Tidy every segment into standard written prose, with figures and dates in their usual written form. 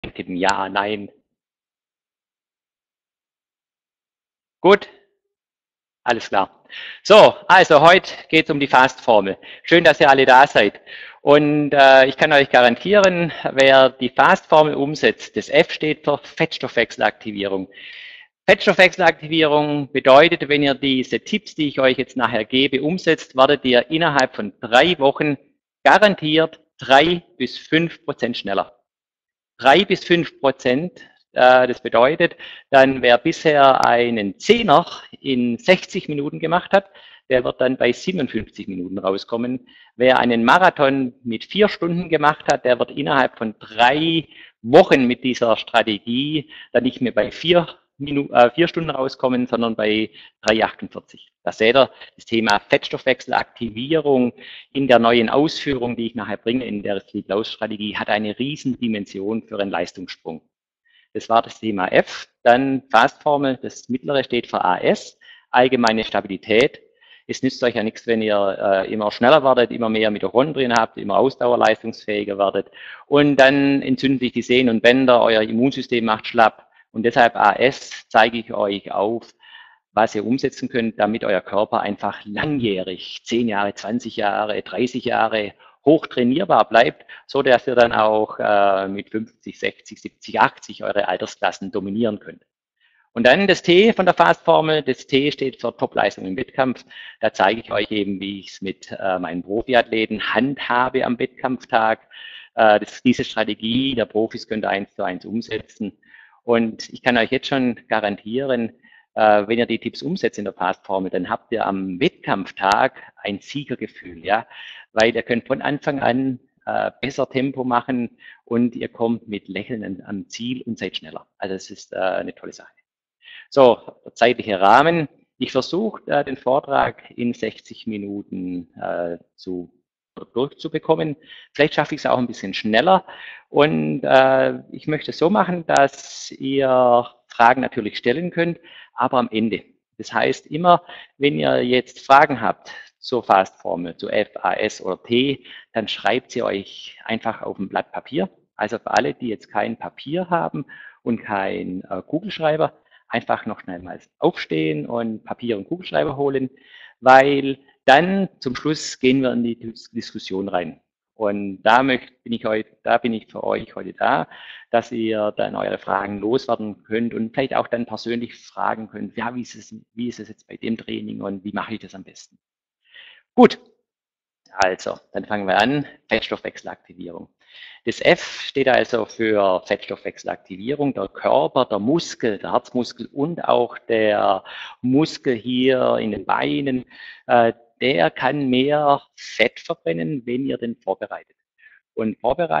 Tippen ja, nein. Gut, alles klar. So, also heute geht es um die Fast-Formel. Schön, dass ihr alle da seid. Und ich kann euch garantieren, wer die Fast-Formel umsetzt, das F steht für Fettstoffwechselaktivierung. Fettstoffwechselaktivierung bedeutet, wenn ihr diese Tipps, die ich euch jetzt nachher gebe, umsetzt, werdet ihr innerhalb von 3 Wochen garantiert 3 bis 5% schneller. 3 bis 5%. Das bedeutet, dann wer bisher einen Zehner in 60 Minuten gemacht hat, der wird dann bei 57 Minuten rauskommen. Wer einen Marathon mit 4 Stunden gemacht hat, der wird innerhalb von 3 Wochen mit dieser Strategie dann nicht mehr bei 4 Stunden rauskommen, sondern bei 3,48. Da seht ihr das Thema Fettstoffwechselaktivierung in der neuen Ausführung, die ich nachher bringe, in der Sleep-Loss-Strategie, hat eine Riesendimension für einen Leistungssprung. Das war das Thema F. Dann Fast-Formel, das mittlere steht für AS, allgemeine Stabilität. Es nützt euch ja nichts, wenn ihr immer schneller werdet, immer mehr Mitochondrien habt, immer ausdauerleistungsfähiger werdet. Und dann entzünden sich die Sehnen und Bänder, euer Immunsystem macht schlapp. Und deshalb AS zeige ich euch auf, was ihr umsetzen könnt, damit euer Körper einfach langjährig, 10 Jahre, 20 Jahre, 30 Jahre hoch trainierbar bleibt, so dass ihr dann auch mit 50, 60, 70, 80 eure Altersklassen dominieren könnt. Und dann das T von der Fast-Formel. Das T steht für Topleistung im Wettkampf. Da zeige ich euch eben, wie ich es mit meinen Profiathleten handhabe am Wettkampftag. Diese Strategie der Profis könnt ihr 1:1 umsetzen. Und ich kann euch jetzt schon garantieren, wenn ihr die Tipps umsetzt in der Fast-Formel, dann habt ihr am Wettkampftag ein Siegergefühl, ja, weil ihr könnt von Anfang an besser Tempo machen und ihr kommt mit Lächeln am Ziel und seid schneller. Also es ist eine tolle Sache. So, der zeitliche Rahmen. Ich versuche den Vortrag in 60 Minuten durchzubekommen. Vielleicht schaffe ich es auch ein bisschen schneller. Und ich möchte es so machen, dass ihr Fragen natürlich stellen könnt, aber am Ende. Das heißt, immer wenn ihr jetzt Fragen habt zur Fast-Formel, zu F, A, S oder T, dann schreibt sie euch einfach auf ein Blatt Papier. Also für alle, die jetzt kein Papier haben und kein Kugelschreiber, einfach noch schnell mal aufstehen und Papier und Kugelschreiber holen, weil dann zum Schluss gehen wir in die Diskussion rein. Und da bin ich für euch heute da, dass ihr dann eure Fragen loswerden könnt und vielleicht auch dann persönlich fragen könnt, ja, wie ist es jetzt bei dem Training und wie mache ich das am besten? Gut, also, dann fangen wir an. Fettstoffwechselaktivierung. Das F steht also für Fettstoffwechselaktivierung. Der Körper, der Muskel, der Herzmuskel und auch der Muskel hier in den Beinen, der kann mehr Fett verbrennen, wenn ihr den vorbereitet. Und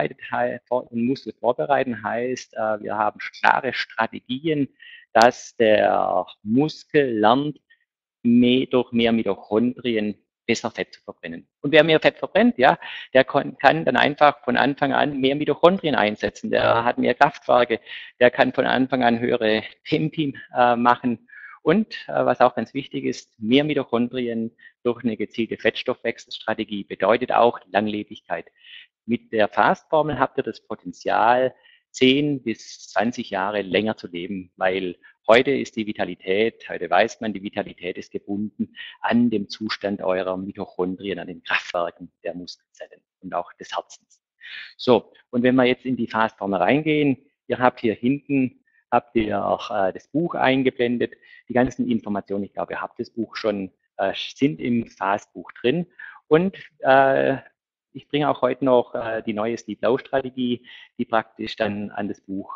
Muskel vorbereiten heißt, wir haben klare Strategien, dass der Muskel lernt, durch mehr Mitochondrien besser Fett zu verbrennen. Und wer mehr Fett verbrennt, ja, der kann dann einfach von Anfang an mehr Mitochondrien einsetzen. Der hat mehr Kraftwerke, der kann von Anfang an höhere Tempi machen. Und was auch ganz wichtig ist, mehr Mitochondrien durch eine gezielte Fettstoffwechselstrategie bedeutet auch Langlebigkeit. Mit der Fast-Formel habt ihr das Potenzial, 10 bis 20 Jahre länger zu leben, weil heute weiß man, die Vitalität ist gebunden an dem Zustand eurer Mitochondrien, an den Kraftwerken der Muskelzellen und auch des Herzens. So, und wenn wir jetzt in die Fast-Formel reingehen, ihr habt hier hinten, habt ihr auch das Buch eingeblendet, die ganzen Informationen, ich glaube, ihr habt das Buch schon, sind im Fast-Buch drin. Und ich bringe auch heute noch die neue Sleep-Low-Strategie, die praktisch dann an das Buch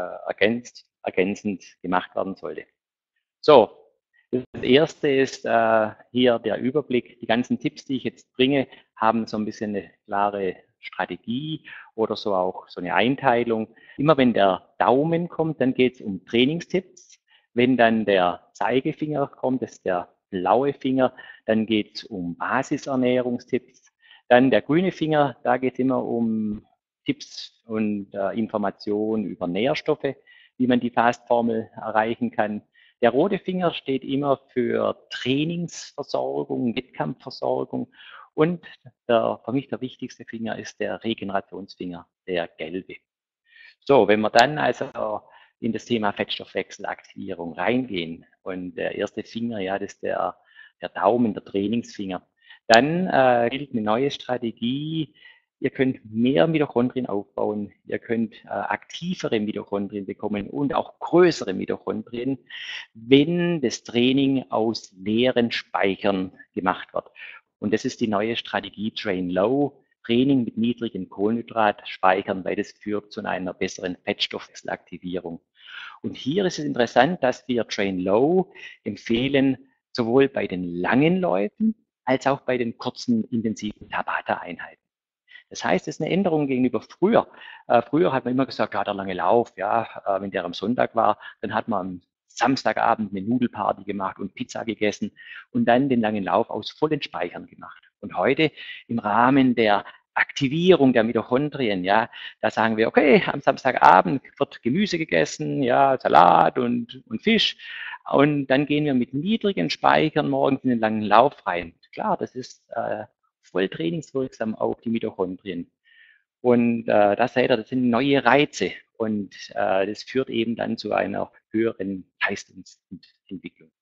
ergänzend gemacht werden sollte. So, das erste ist hier der Überblick. Die ganzen Tipps, die ich jetzt bringe, haben so ein bisschen eine klare Strategie oder so auch so eine Einteilung. Immer wenn der Daumen kommt, dann geht es um Trainingstipps. Wenn dann der Zeigefinger kommt, das ist der blaue Finger, dann geht es um Basisernährungstipps. Dann der grüne Finger, da geht es immer um Tipps und Informationen über Nährstoffe, wie man die Fastformel erreichen kann. Der rote Finger steht immer für Trainingsversorgung, Wettkampfversorgung und für mich der wichtigste Finger ist der Regenerationsfinger, der gelbe. So, wenn wir dann also in das Thema Fettstoffwechselaktivierung reingehen und der erste Finger, ja, das ist der Daumen, der Trainingsfinger, dann gilt eine neue Strategie. Ihr könnt mehr Mitochondrien aufbauen, ihr könnt aktivere Mitochondrien bekommen und auch größere Mitochondrien, wenn das Training aus leeren Speichern gemacht wird. Und das ist die neue Strategie Train Low. Training mit niedrigen Kohlenhydratspeichern, weil das führt zu einer besseren Fettstoffwechselaktivierung. Und hier ist es interessant, dass wir Train Low empfehlen, sowohl bei den langen Läufen als auch bei den kurzen, intensiven Tabata-Einheiten. Das heißt, es ist eine Änderung gegenüber früher. Früher hat man immer gesagt, ja, der lange Lauf, ja, wenn der am Sonntag war, dann hat man am Samstagabend eine Nudelparty gemacht und Pizza gegessen und dann den langen Lauf aus vollen Speichern gemacht. Und heute im Rahmen der Aktivierung der Mitochondrien, ja, da sagen wir, okay, am Samstagabend wird Gemüse gegessen, ja, Salat und Fisch. Und dann gehen wir mit niedrigen Speichern morgens in den langen Lauf rein. Klar, das ist voll trainingswirksam auf die Mitochondrien. Und das seht ihr, das sind neue Reize und das führt eben dann zu einer höheren Leistungsentwicklung.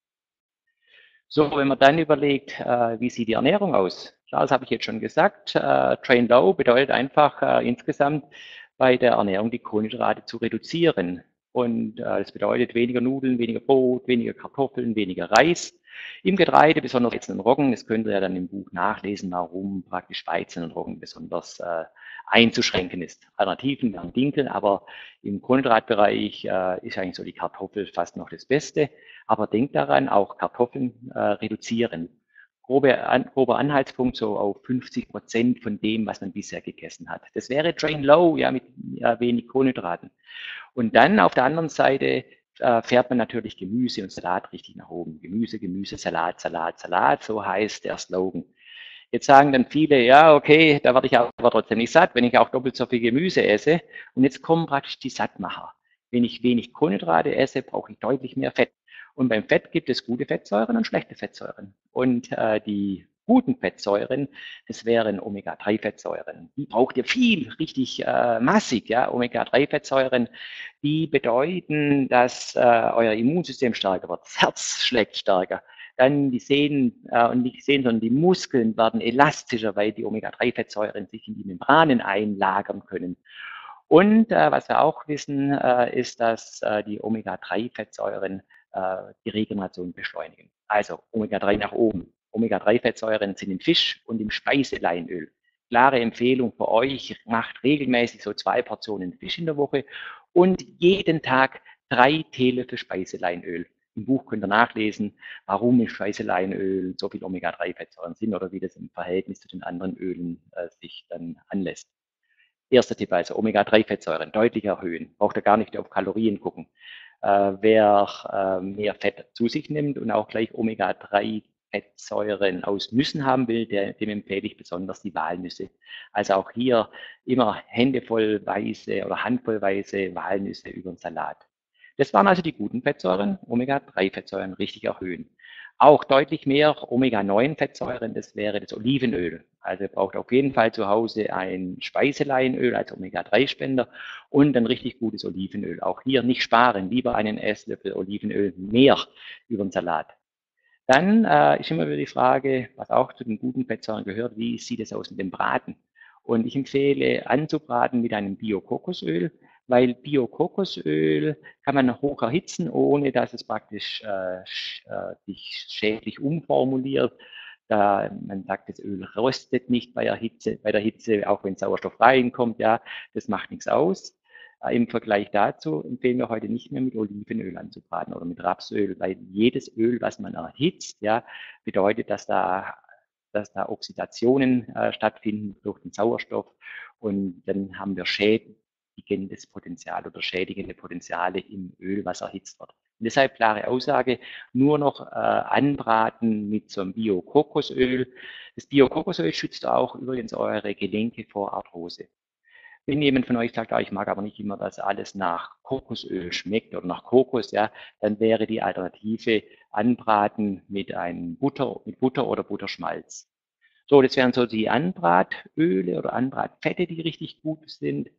So, wenn man dann überlegt, wie sieht die Ernährung aus? Klar, das habe ich jetzt schon gesagt. Train Low bedeutet einfach insgesamt bei der Ernährung die Kohlenhydrate zu reduzieren. Und das bedeutet weniger Nudeln, weniger Brot, weniger Kartoffeln, weniger Reis. Im Getreide, besonders Weizen und Roggen, das könnt ihr ja dann im Buch nachlesen, warum praktisch Weizen und Roggen besonders einzuschränken ist. Alternativen wären Dinkel, aber im Kohlenhydratbereich ist eigentlich so die Kartoffel fast noch das Beste. Aber denkt daran, auch Kartoffeln reduzieren. Grober Anhaltspunkt so auf 50% von dem, was man bisher gegessen hat. Das wäre Train Low, ja, mit wenig Kohlenhydraten. Und dann auf der anderen Seite fährt man natürlich Gemüse und Salat richtig nach oben. Gemüse, Gemüse, Salat, Salat, Salat, so heißt der Slogan. Jetzt sagen dann viele, ja, okay, da werde ich aber trotzdem nicht satt, wenn ich auch doppelt so viel Gemüse esse. Und jetzt kommen praktisch die Sattmacher. Wenn ich wenig Kohlenhydrate esse, brauche ich deutlich mehr Fett. Und beim Fett gibt es gute Fettsäuren und schlechte Fettsäuren. Und die guten Fettsäuren, das wären Omega-3-Fettsäuren. Die braucht ihr viel, richtig massig. Ja? Omega-3-Fettsäuren, die bedeuten, dass euer Immunsystem stärker wird. Das Herz schlägt stärker. Dann die Sehnen und nicht die Sehnen, sondern die Muskeln werden elastischer, weil die Omega-3-Fettsäuren sich in die Membranen einlagern können. Und was wir auch wissen, ist, dass die Omega-3-Fettsäuren die Regeneration beschleunigen. Also Omega-3 nach oben. Omega-3-Fettsäuren sind im Fisch und im Speiseleinöl. Klare Empfehlung für euch, macht regelmäßig so 2 Portionen Fisch in der Woche und jeden Tag 3 Teelöffel Speiseleinöl. Im Buch könnt ihr nachlesen, warum im Speiseleinöl so viel Omega-3-Fettsäuren sind oder wie das im Verhältnis zu den anderen Ölen sich dann anlässt. Erster Tipp also, Omega-3-Fettsäuren deutlich erhöhen. Braucht ihr gar nicht auf Kalorien gucken. Wer mehr Fett zu sich nimmt und auch gleich Omega-3-Fettsäuren aus Nüssen haben will, dem empfehle ich besonders die Walnüsse. Also auch hier immer händevollweise oder handvollweise Walnüsse über den Salat. Das waren also die guten Fettsäuren, Omega-3-Fettsäuren richtig erhöhen. Auch deutlich mehr Omega-9-Fettsäuren, das wäre das Olivenöl. Also ihr braucht auf jeden Fall zu Hause ein Speiseleinöl als Omega-3-Spender und ein richtig gutes Olivenöl. Auch hier nicht sparen, lieber einen Esslöffel Olivenöl mehr über den Salat. Dann ist immer wieder die Frage, was auch zu den guten Fettsäuren gehört, wie sieht es aus mit dem Braten? Und ich empfehle anzubraten mit einem Bio-Kokosöl, weil Bio-Kokosöl kann man hoch erhitzen, ohne dass es praktisch sich schädlich umformuliert. Man sagt, das Öl rostet nicht bei der Hitze, auch wenn Sauerstoff reinkommt, ja, das macht nichts aus. Im Vergleich dazu empfehlen wir heute nicht mehr mit Olivenöl anzubraten oder mit Rapsöl, weil jedes Öl, was man erhitzt, ja, bedeutet, dass da Oxidationen stattfinden durch den Sauerstoff und dann haben wir schädigendes Potenzial oder schädigende Potenziale im Öl, was erhitzt wird. Und deshalb klare Aussage, nur noch anbraten mit so einem Bio-Kokosöl. Das Bio-Kokosöl schützt auch übrigens eure Gelenke vor Arthrose. Wenn jemand von euch sagt, ich mag aber nicht immer, dass alles nach Kokosöl schmeckt oder nach Kokos, ja, dann wäre die Alternative anbraten mit Butter oder Butterschmalz. So, das wären so die Anbratöle oder Anbratfette, die richtig gut sind.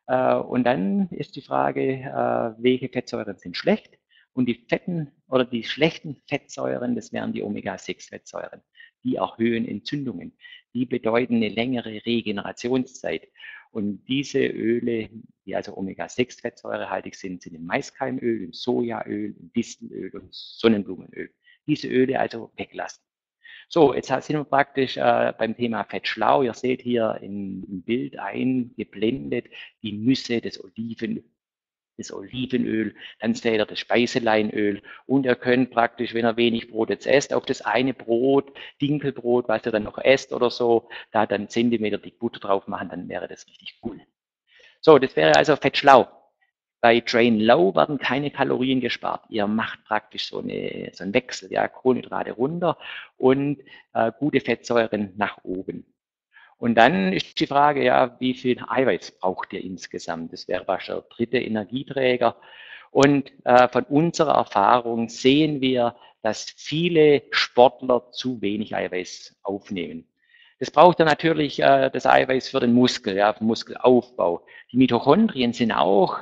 Und dann ist die Frage, welche Fettsäuren sind schlecht? Und die fetten oder die schlechten Fettsäuren, das wären die Omega-6-Fettsäuren. Die erhöhen Entzündungen. Die bedeuten eine längere Regenerationszeit. Und diese Öle, die also Omega-6-fettsäurehaltig sind, sind im Maiskeimöl, im Sojaöl, im Distelöl und Sonnenblumenöl. Diese Öle also weglassen. So, jetzt sind wir praktisch beim Thema Fett schlau. Ihr seht hier im Bild eingeblendet die Nüsse, das Olivenöl, dann seht ihr das Speiseleinöl und ihr könnt praktisch, wenn ihr wenig Brot jetzt esst, auf das eine Brot, Dinkelbrot, was ihr dann noch esst oder so, da dann Zentimeter dick Butter drauf machen, dann wäre das richtig cool. So, das wäre also Fett schlau. Bei Drain Low werden keine Kalorien gespart. Ihr macht praktisch so einen Wechsel, ja, Kohlenhydrate runter und gute Fettsäuren nach oben. Und dann ist die Frage, ja, wie viel Eiweiß braucht ihr insgesamt? Das wäre wahrscheinlich der dritte Energieträger. Und von unserer Erfahrung sehen wir, dass viele Sportler zu wenig Eiweiß aufnehmen. Das braucht dann natürlich das Eiweiß für den Muskel, ja, für den Muskelaufbau. Die Mitochondrien sind auch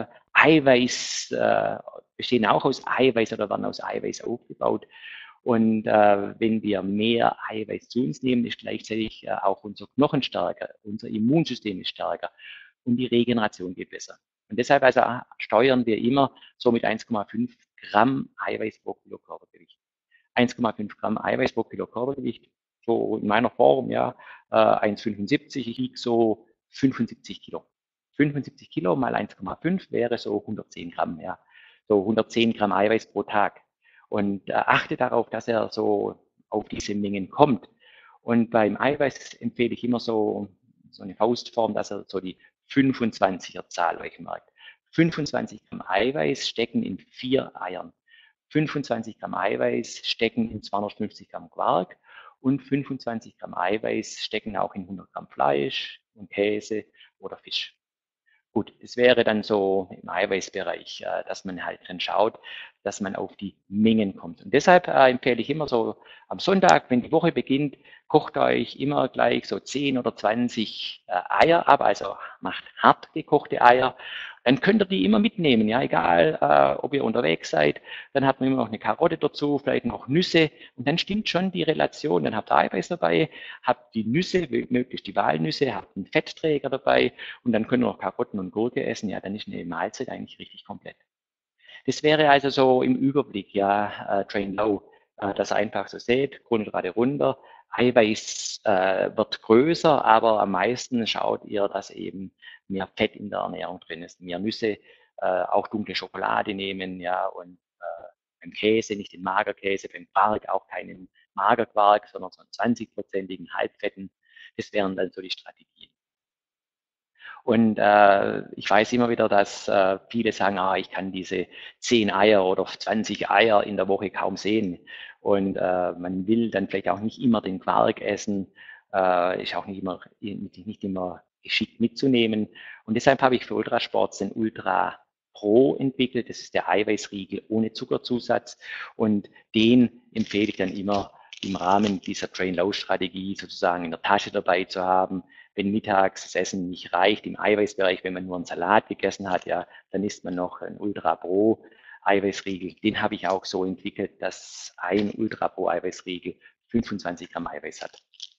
bestehen auch aus Eiweiß oder werden aus Eiweiß aufgebaut. Und wenn wir mehr Eiweiß zu uns nehmen, ist gleichzeitig auch unser Knochen stärker, unser Immunsystem ist stärker und die Regeneration geht besser. Und deshalb also steuern wir immer so mit 1,5 Gramm Eiweiß pro Kilo Körpergewicht. 1,5 Gramm Eiweiß pro Kilo Körpergewicht, so in meiner Form, ja, 1,75, ich wiege so 75 Kilo. 75 Kilo mal 1,5 wäre so 110 Gramm, ja. So 110 Gramm Eiweiß pro Tag. Und achte darauf, dass er so auf diese Mengen kommt. Und beim Eiweiß empfehle ich immer so eine Faustform, dass er so die 25er Zahl euch merkt. 25 Gramm Eiweiß stecken in 4 Eiern. 25 Gramm Eiweiß stecken in 250 Gramm Quark und 25 Gramm Eiweiß stecken auch in 100 Gramm Fleisch und Käse oder Fisch. Gut, es wäre dann so im Eiweißbereich, dass man halt drin schaut, dass man auf die Mengen kommt. Und deshalb empfehle ich immer so am Sonntag, wenn die Woche beginnt, kocht euch immer gleich so 10 oder 20 Eier ab, also macht hart gekochte Eier. Dann könnt ihr die immer mitnehmen, ja, egal ob ihr unterwegs seid. Dann hat man immer noch eine Karotte dazu, vielleicht noch Nüsse und dann stimmt schon die Relation. Dann habt ihr Eiweiß dabei, habt die Nüsse, möglichst die Walnüsse, habt einen Fettträger dabei und dann könnt ihr noch Karotten und Gurke essen. Ja, dann ist eine Mahlzeit eigentlich richtig komplett. Das wäre also so im Überblick, ja, Train Low, dass ihr einfach so seht, Kohlenhydrate runter, Eiweiß wird größer, aber am meisten schaut ihr, dass eben mehr Fett in der Ernährung drin ist, mehr Nüsse, auch dunkle Schokolade nehmen, ja, und beim Käse nicht den Magerkäse, beim Quark auch keinen Magerquark, sondern so einen 20-prozentigen Halbfetten. Das wären dann so die Strategien. Und ich weiß immer wieder, dass viele sagen, ich kann diese 10 Eier oder 20 Eier in der Woche kaum sehen. Und man will dann vielleicht auch nicht immer den Quark essen, ist auch nicht immer geschickt mitzunehmen. Und deshalb habe ich für Ultrasport den Ultra Pro entwickelt. Das ist der Eiweißriegel ohne Zuckerzusatz. Und den empfehle ich dann immer im Rahmen dieser Train-Low-Strategie sozusagen in der Tasche dabei zu haben. Wenn mittags das Essen nicht reicht, im Eiweißbereich, wenn man nur einen Salat gegessen hat, ja, dann isst man noch einen Ultra Pro Eiweißriegel. Den habe ich auch so entwickelt, dass ein Ultra Pro Eiweißriegel 25 Gramm Eiweiß hat.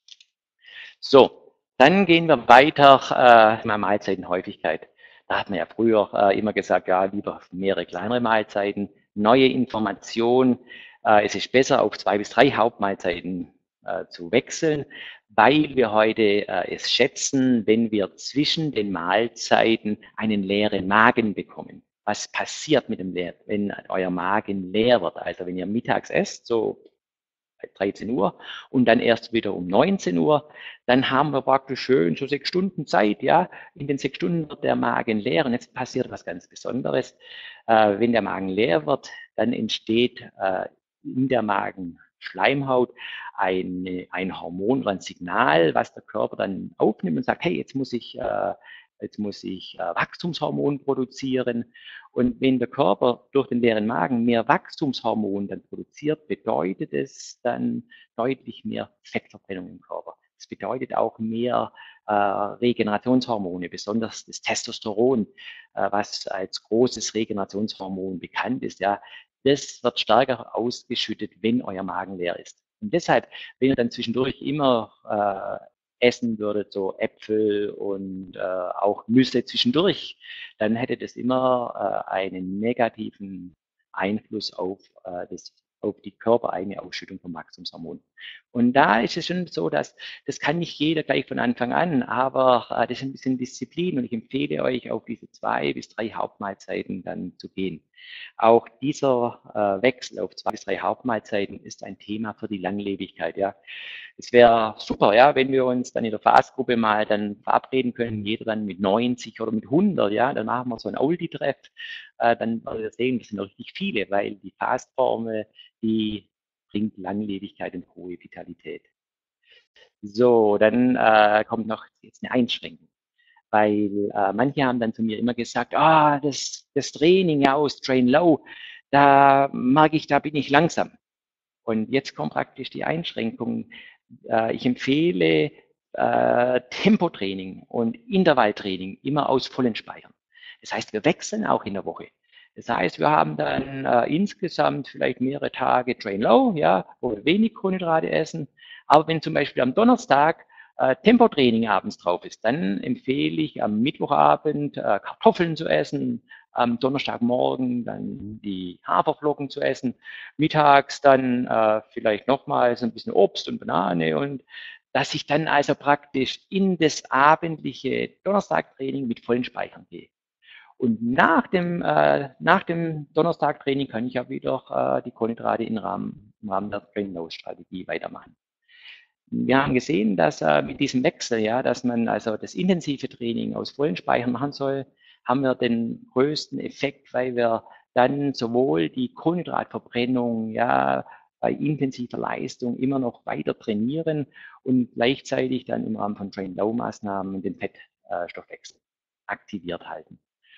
So, dann gehen wir weiter mit Mahlzeitenhäufigkeit. Da hat man ja früher immer gesagt, ja, lieber mehrere kleinere Mahlzeiten. Neue Information, es ist besser, auf 2 bis 3 Hauptmahlzeiten zu wechseln, weil wir heute es schätzen, wenn wir zwischen den Mahlzeiten einen leeren Magen bekommen. Was passiert mit dem wenn euer Magen leer wird? Also wenn ihr mittags esst, so 13 Uhr und dann erst wieder um 19 Uhr, dann haben wir praktisch schön so 6 Stunden Zeit, ja. In den 6 Stunden wird der Magen leer und jetzt passiert was ganz Besonderes. Wenn der Magen leer wird, dann entsteht in der Magenschleimhaut ein Hormon oder ein Signal, was der Körper dann aufnimmt und sagt, hey, jetzt muss ich Wachstumshormon produzieren. Und wenn der Körper durch den leeren Magen mehr Wachstumshormon dann produziert, bedeutet es dann deutlich mehr Fettverbrennung im Körper. Das bedeutet auch mehr Regenerationshormone, besonders das Testosteron, was als großes Regenerationshormon bekannt ist, ja, das wird stärker ausgeschüttet, wenn euer Magen leer ist. Und deshalb, wenn ihr dann zwischendurch immer essen würdet, so Äpfel und auch Nüsse zwischendurch, dann hätte das immer einen negativen Einfluss auf die körpereigene Ausschüttung von Wachstumshormonen. Und da ist es schon so, dass das kann nicht jeder gleich von Anfang an, aber das ist ein bisschen Disziplin und ich empfehle euch, auf diese 2 bis 3 Hauptmahlzeiten dann zu gehen. Auch dieser Wechsel auf 2 bis 3 Hauptmahlzeiten ist ein Thema für die Langlebigkeit. Ja, es wäre super, ja, wenn wir uns dann in der Fastgruppe mal dann verabreden können, jeder dann mit 90 oder mit 100, ja, dann machen wir so ein Oldie-Treff, dann werdet ihr sehen, das sind richtig viele, weil die Fastformel, die bringt Langlebigkeit und hohe Vitalität. So, dann kommt noch jetzt eine Einschränkung, weil manche haben dann zu mir immer gesagt, das Training ja aus Train Low, da mag ich, da bin ich langsam. Und jetzt kommt praktisch die Einschränkung. Ich empfehle Tempotraining und Intervalltraining immer aus vollen Speichern. Das heißt, wir wechseln auch in der Woche. Das heißt, wir haben dann insgesamt vielleicht mehrere Tage Train Low, ja, wo wir wenig Kohlenhydrate essen. Aber wenn zum Beispiel am Donnerstag Tempotraining abends drauf ist, dann empfehle ich am Mittwochabend Kartoffeln zu essen, am Donnerstagmorgen dann die Haferflocken zu essen, mittags dann vielleicht nochmal so ein bisschen Obst und Banane und dass ich dann also praktisch in das abendliche Donnerstagtraining mit vollen Speichern gehe. Und nach dem Donnerstagtraining kann ich ja wieder die Kohlenhydrate im Rahmen der Train-Load-Strategie weitermachen. Wir haben gesehen, dass mit diesem Wechsel, ja, dass man also das intensive Training aus vollen Speichern machen soll, haben wir den größten Effekt, weil wir dann sowohl die Kohlenhydratverbrennung, ja, bei intensiver Leistung immer noch weiter trainieren und gleichzeitig dann im Rahmen von Train-Low-Maßnahmen den Fettstoffwechsel aktiviert halten.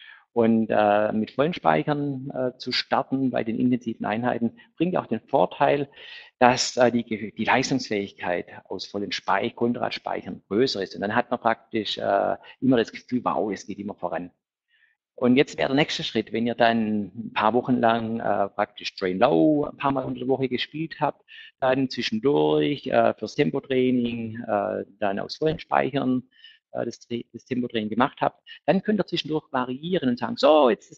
Und mit vollen Speichern zu starten bei den intensiven Einheiten bringt auch den Vorteil, dass die Leistungsfähigkeit aus vollen Kohlenhydratspeichern größer ist. Und dann hat man praktisch immer das Gefühl, wow, es geht immer voran. Und jetzt wäre der nächste Schritt, wenn ihr dann ein paar Wochen lang praktisch Train Low ein paar Mal unter der Woche gespielt habt, dann zwischendurch fürs Tempotraining dann aus vollen Speichern das Tempotraining gemacht habt, dann könnt ihr zwischendurch variieren und sagen, so, jetzt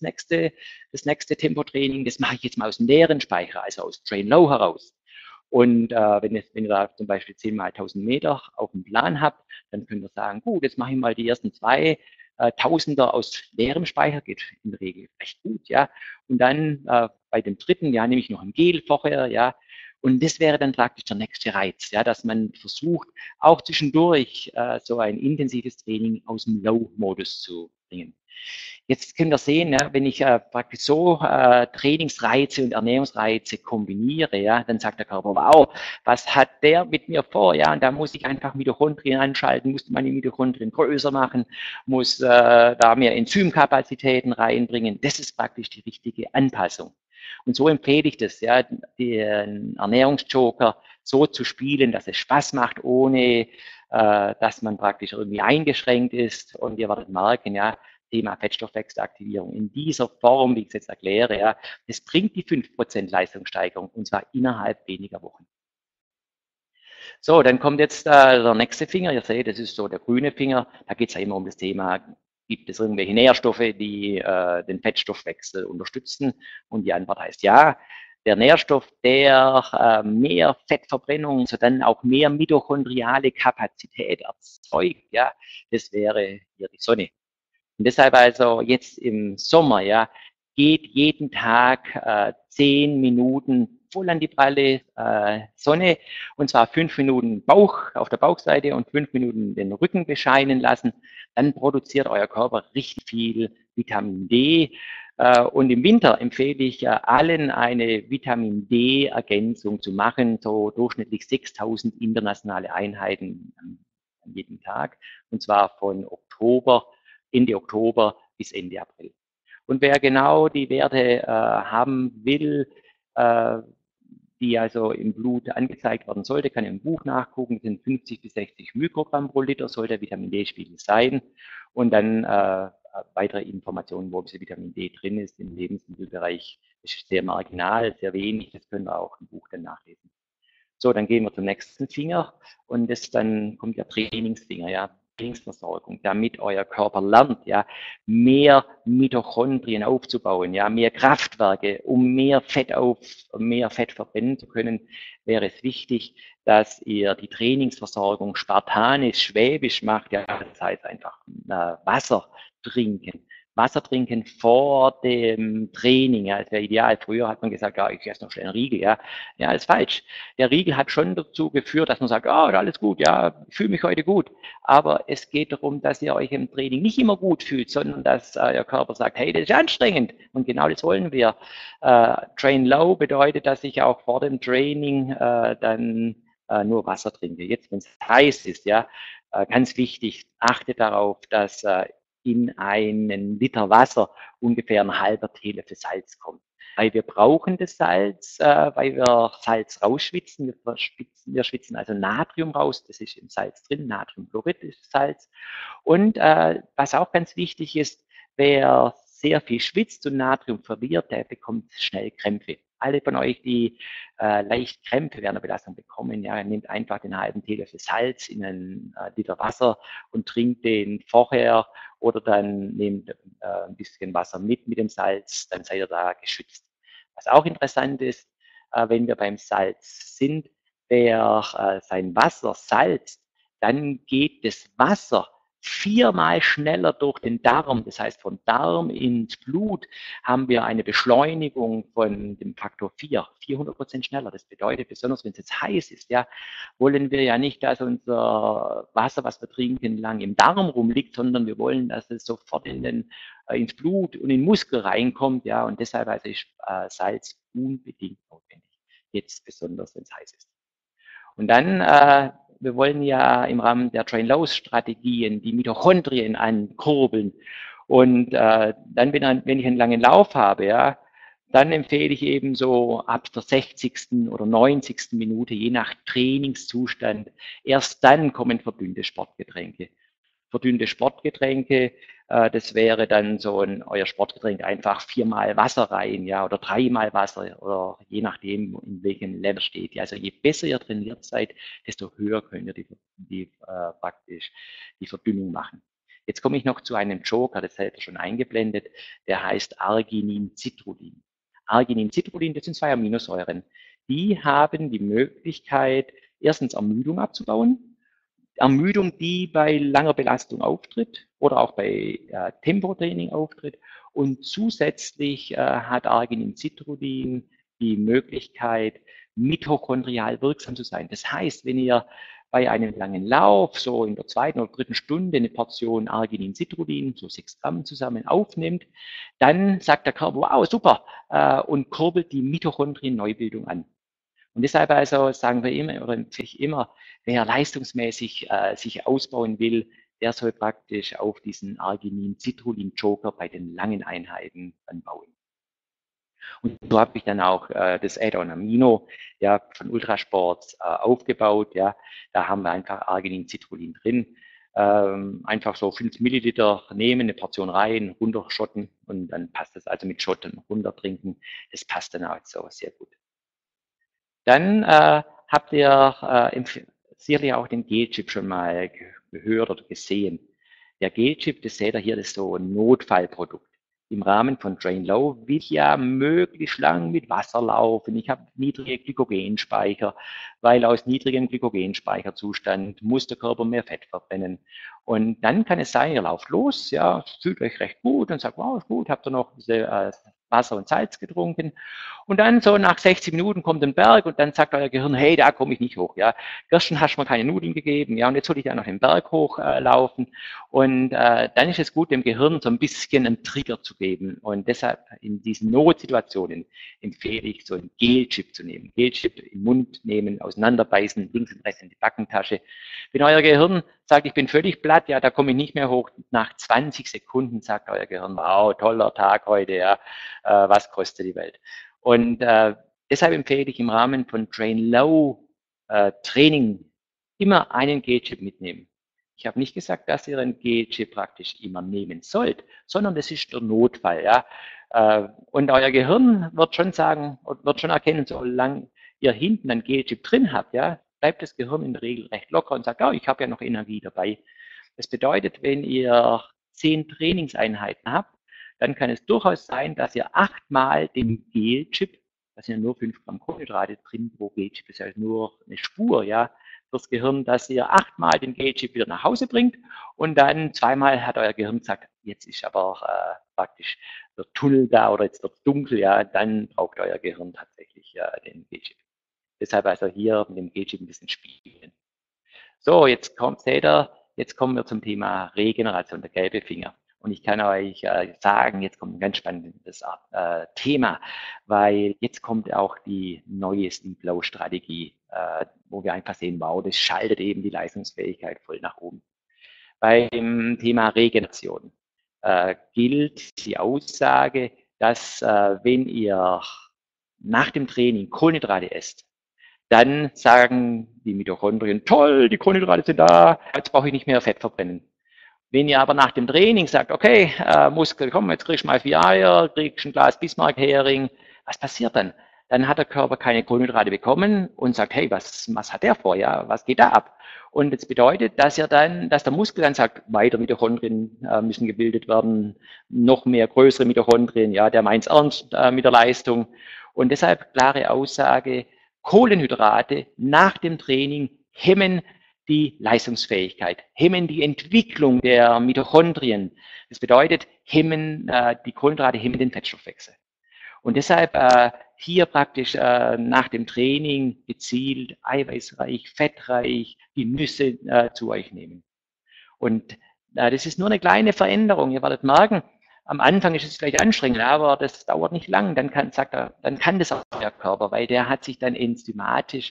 das nächste Tempotraining, das mache ich jetzt mal aus dem leeren Speicher, also aus Train Low heraus. Und wenn ihr da zum Beispiel 10 mal 1000 Meter auf dem Plan habt, dann könnt ihr sagen, gut, jetzt mache ich mal die ersten 2 Tausender aus leerem Speicher, geht in der Regel recht gut, ja. Und dann bei dem dritten, ja, nehme ich noch ein Gel vorher, ja. Und das wäre dann praktisch der nächste Reiz, ja, dass man versucht, auch zwischendurch so ein intensives Training aus dem Low-Modus zu bringen. Jetzt können wir sehen, ja, wenn ich praktisch so Trainingsreize und Ernährungsreize kombiniere, ja, dann sagt der Körper, wow, was hat der mit mir vor? Ja, und da muss ich einfach Mitochondrien anschalten, muss meine Mitochondrien größer machen, muss da mehr Enzymkapazitäten reinbringen. Das ist praktisch die richtige Anpassung. Und so empfehle ich das, ja, den Ernährungsjoker so zu spielen, dass es Spaß macht, ohne dass man praktisch irgendwie eingeschränkt ist. Und ihr werdet merken, ja, Thema Fettstoffwechselaktivierung in dieser Form, wie ich es jetzt erkläre, ja, das bringt die 5% Leistungssteigerung und zwar innerhalb weniger Wochen. So, dann kommt jetzt der nächste Finger. Ihr seht, das ist so der grüne Finger. Da geht es ja immer um das Thema, gibt es irgendwelche Nährstoffe, die den Fettstoffwechsel unterstützen? Und die Antwort heißt ja. Der Nährstoff, der mehr Fettverbrennung, so dann auch mehr mitochondriale Kapazität erzeugt, ja, das wäre hier die Sonne. Und deshalb also jetzt im Sommer, ja, geht jeden Tag 10 Minuten voll an die pralle Sonne und zwar 5 Minuten Bauch auf der Bauchseite und 5 Minuten den Rücken bescheinen lassen. Dann produziert euer Körper richtig viel Vitamin D. Und im Winter empfehle ich allen eine Vitamin D-Ergänzung zu machen, so durchschnittlich 6000 internationale Einheiten an jedem Tag. Und zwar von Ende Oktober bis Ende April. Und wer genau die Werte haben will, die also im Blut angezeigt werden sollte, kann im Buch nachgucken, das sind 50 bis 60 Mikrogramm pro Liter, soll der Vitamin D-Spiegel sein. Und dann weitere Informationen, wo das Vitamin D drin ist im Lebensmittelbereich, ist sehr marginal, sehr wenig, das können wir auch im Buch dann nachlesen. So, dann gehen wir zum nächsten Finger und dann kommt der Trainingsfinger, ja, Trainingsversorgung, damit euer Körper lernt, ja, mehr Mitochondrien aufzubauen, ja, mehr Kraftwerke, um mehr Fett verbrennen zu können, wäre es wichtig, dass ihr die Trainingsversorgung spartanisch, schwäbisch macht, ja, das heißt einfach Wasser trinken. Wasser trinken vor dem Training, ja, das wäre ideal. Früher hat man gesagt, ja, ich esse noch schnell einen Riegel, ja. Ja, ist falsch. Der Riegel hat schon dazu geführt, dass man sagt, ah, alles gut, ja, ich fühle mich heute gut. Aber es geht darum, dass ihr euch im Training nicht immer gut fühlt, sondern dass euer Körper sagt, hey, das ist anstrengend. Und genau das wollen wir. Train Low bedeutet, dass ich auch vor dem Training dann nur Wasser trinke. Jetzt, wenn es heiß ist, ja, ganz wichtig, achtet darauf, dass in einen Liter Wasser ungefähr ein halber Teelöffel Salz kommt. Weil wir brauchen das Salz, weil wir Salz rausschwitzen. Wir schwitzen also Natrium raus, das ist im Salz drin, Natriumchlorid ist Salz. Und was auch ganz wichtig ist, wer sehr viel schwitzt und Natrium verliert, der bekommt schnell Krämpfe. Alle von euch, die leicht Krämpfe während der Belastung bekommen, ja, nehmt einfach den halben Teelöffel Salz in einen Liter Wasser und trinkt den vorher oder dann nehmt ein bisschen Wasser mit dem Salz, dann seid ihr da geschützt. Was auch interessant ist, wenn wir beim Salz sind, wer sein Wasser salzt, dann geht das Wasser 4-mal schneller durch den Darm. Das heißt, vom Darm ins Blut haben wir eine Beschleunigung von dem Faktor 4, 400% schneller. Das bedeutet, besonders wenn es jetzt heiß ist, ja, wollen wir ja nicht, dass unser Wasser, was wir trinken, lang im Darm rumliegt, sondern wir wollen, dass es sofort ins Blut und in den Muskel reinkommt, ja, und deshalb also ist Salz unbedingt notwendig. Jetzt besonders, wenn es heiß ist. Und dann, wir wollen ja im Rahmen der Train-Low-Strategien die Mitochondrien ankurbeln. Und dann, wenn ich einen langen Lauf habe, ja, dann empfehle ich eben so ab der 60. oder 90. Minute, je nach Trainingszustand, erst dann kommen verdünnte Sportgetränke. Verdünnte Sportgetränke, das wäre dann so euer Sportgetränk einfach 4-mal Wasser rein, ja, oder 3-mal Wasser, oder je nachdem, in welchem Level steht. Ja, also je besser ihr trainiert seid, desto höher könnt ihr praktisch die Verdünnung machen. Jetzt komme ich noch zu einem Joker, das seid ihr schon eingeblendet, der heißt Arginin-Citrullin. Arginin-Citrullin, das sind 2 Aminosäuren. Die haben die Möglichkeit, erstens Ermüdung abzubauen, Ermüdung, die bei langer Belastung auftritt oder auch bei Tempotraining auftritt. Und zusätzlich hat Arginin-Citrullin die Möglichkeit, mitochondrial wirksam zu sein. Das heißt, wenn ihr bei einem langen Lauf, so in der 2. oder 3. Stunde, eine Portion Arginin-Citrullin, so 6 Gramm zusammen aufnimmt, dann sagt der Körper, wow, super, und kurbelt die Mitochondrien-Neubildung an. Und deshalb also sagen wir immer oder empfehle ich immer, wer leistungsmäßig sich ausbauen will, der soll praktisch auf diesen Arginin-Citrullin-Joker bei den langen Einheiten anbauen. Und so habe ich dann auch das Add-on Amino ja, von Ultrasport aufgebaut. Ja. Da haben wir einfach Arginin-Citrullin drin. Einfach so 5 Milliliter nehmen, eine Portion rein, runterschotten und dann passt das also mit Schotten runtertrinken. Das passt dann auch so sehr gut. Dann habt ihr sicherlich auch den Gelchip schon mal gehört oder gesehen. Der Gelchip, das seht ihr hier, das ist so ein Notfallprodukt. Im Rahmen von Train Low will ich ja möglichst lang mit Wasser laufen. Ich habe niedrige Glykogenspeicher, weil aus niedrigem Glykogenspeicherzustand muss der Körper mehr Fett verbrennen. Und dann kann es sein, ihr lauft los, ja, fühlt euch recht gut und sagt, wow, ist gut, habt ihr noch diese Wasser und Salz getrunken. Und dann so nach 60 Minuten kommt ein Berg und dann sagt euer Gehirn, hey, da komme ich nicht hoch. Ja, gestern hast du mir keine Nudeln gegeben, ja, und jetzt soll ich da noch den Berg hochlaufen. Und dann ist es gut, dem Gehirn so ein bisschen einen Trigger zu geben. Und deshalb in diesen Notsituationen empfehle ich, so einen Gelchip zu nehmen. Gelchip im Mund nehmen, auseinanderbeißen, links und rechts in die Backentasche. Wenn euer Gehirn sagt, ich bin völlig platt, ja, da komme ich nicht mehr hoch. Nach 20 Sekunden sagt euer Gehirn, wow, toller Tag heute, ja, was kostet die Welt? Und Deshalb empfehle ich im Rahmen von Train Low Training immer einen G-Chip mitnehmen. Ich habe nicht gesagt, dass ihr einen G-Chip praktisch immer nehmen sollt, sondern das ist der Notfall. Ja? Und euer Gehirn wird schon sagen, wird schon erkennen, solange ihr hinten einen G-Chip drin habt, ja, bleibt das Gehirn in der Regel recht locker und sagt, oh, ich habe ja noch Energie dabei. Das bedeutet, wenn ihr 10 Trainingseinheiten habt, dann kann es durchaus sein, dass ihr 8-mal den G-Chip, da sind ja nur 5 Gramm Kohlenhydrate drin pro G-Chip, ist ja nur eine Spur, ja, fürs Gehirn, dass ihr 8-mal den G-Chip wieder nach Hause bringt und dann 2-mal hat euer Gehirn gesagt, jetzt ist aber praktisch der Tunnel da oder jetzt wird es dunkel, ja, dann braucht euer Gehirn tatsächlich den G-Chip. Deshalb also hier mit dem G-Chip ein bisschen spielen. So, seht ihr, jetzt kommen wir zum Thema Regeneration, der gelbe Finger. Und ich kann euch sagen, jetzt kommt ein ganz spannendes Thema, weil jetzt kommt auch die neue Sleep Low Strategie, wo wir einfach sehen, wow, das schaltet eben die Leistungsfähigkeit voll nach oben. Beim Thema Regeneration gilt die Aussage, dass wenn ihr nach dem Training Kohlenhydrate esst, dann sagen die Mitochondrien, toll, die Kohlenhydrate sind da, jetzt brauche ich nicht mehr Fett verbrennen. Wenn ihr aber nach dem Training sagt, okay, Muskel, komm, jetzt kriegst du mal 4 Eier, kriegst ein Glas Bismarck-Hering, was passiert dann? Dann hat der Körper keine Kohlenhydrate bekommen und sagt, hey, was hat der vor? Ja, was geht da ab? Und das bedeutet, dass der Muskel dann sagt, weiter Mitochondrien müssen gebildet werden, noch mehr größere Mitochondrien, ja, der meint's ernst mit der Leistung. Und deshalb klare Aussage, Kohlenhydrate nach dem Training hemmen die Leistungsfähigkeit, hemmen die Entwicklung der Mitochondrien. Das bedeutet, die Kohlenhydrate hemmen den Fettstoffwechsel. Und deshalb hier praktisch nach dem Training gezielt eiweißreich, fettreich die Nüsse zu euch nehmen. Und das ist nur eine kleine Veränderung. Ihr werdet merken, am Anfang ist es vielleicht anstrengend, aber das dauert nicht lang. Dann kann das auch der Körper, weil der hat sich dann enzymatisch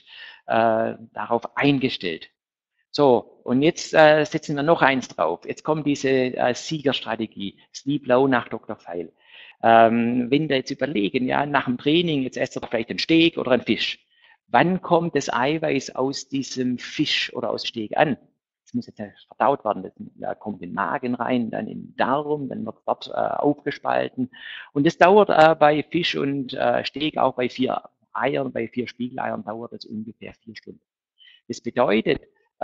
darauf eingestellt. So, und jetzt setzen wir noch eins drauf. Jetzt kommt diese Siegerstrategie, Sleep Low nach Dr. Feil. Wenn wir jetzt überlegen, ja, nach dem Training, jetzt esst ihr vielleicht einen Steak oder einen Fisch. Wann kommt das Eiweiß aus diesem Fisch oder aus Steak an? Das muss jetzt verdaut werden. Das kommt in den Magen rein, dann in den Darm, dann wird dort aufgespalten. Und das dauert bei Fisch und Steak auch bei 4 Eiern, bei 4 Spiegeleiern dauert es ungefähr 4 Stunden. Das bedeutet,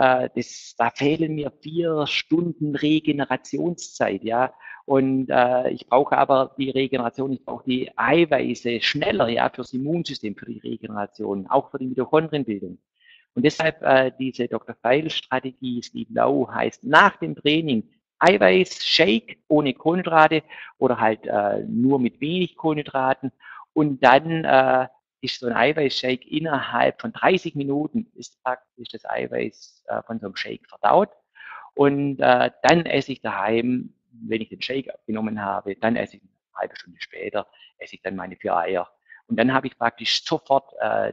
da fehlen mir 4 Stunden Regenerationszeit, ja. Und ich brauche aber die Regeneration, ich brauche die Eiweiße schneller, ja, fürs Immunsystem, für die Regeneration, auch für die Mitochondrienbildung. Und deshalb diese Dr. Feil-Strategie, Sleep Low, heißt nach dem Training Eiweiß, Shake ohne Kohlenhydrate oder halt nur mit wenig Kohlenhydraten und dann ist so ein Eiweißshake innerhalb von 30 Minuten ist praktisch das Eiweiß von so einem Shake verdaut. Und dann esse ich daheim, wenn ich den Shake abgenommen habe, dann esse ich eine halbe Stunde später, esse ich dann meine 4 Eier. Und dann habe ich praktisch sofort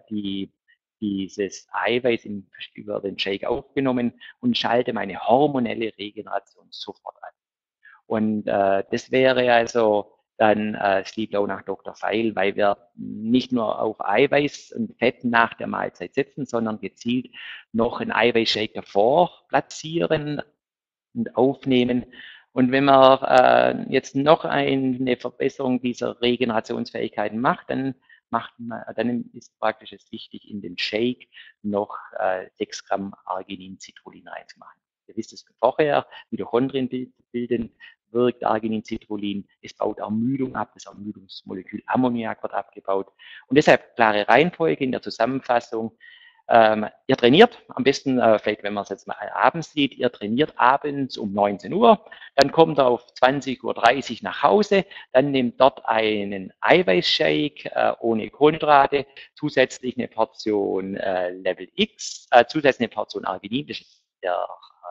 dieses Eiweiß über den Shake aufgenommen und schalte meine hormonelle Regeneration sofort an. Und das wäre also dann Sleep Low nach Dr. Feil, weil wir nicht nur auf Eiweiß und Fett nach der Mahlzeit setzen, sondern gezielt noch einen Eiweißshake davor platzieren und aufnehmen. Und wenn man jetzt noch eine Verbesserung dieser Regenerationsfähigkeiten macht, dann ist praktisch es wichtig, in den Shake noch 6 Gramm Arginin-Citrullin reinzumachen. Ihr wisst es von vorher, Mitochondrien bilden, wirkt Arginin-Citrullin, es baut Ermüdung ab, das Ermüdungsmolekül Ammoniak wird abgebaut. Und deshalb klare Reihenfolge in der Zusammenfassung. Ihr trainiert, am besten, vielleicht wenn man es jetzt mal abends sieht, ihr trainiert abends um 19 Uhr, dann kommt ihr auf 20.30 Uhr nach Hause, dann nehmt dort einen Eiweißshake ohne Kohlenhydrate, zusätzlich eine Portion Level X, zusätzlich eine Portion Arginin, das ist der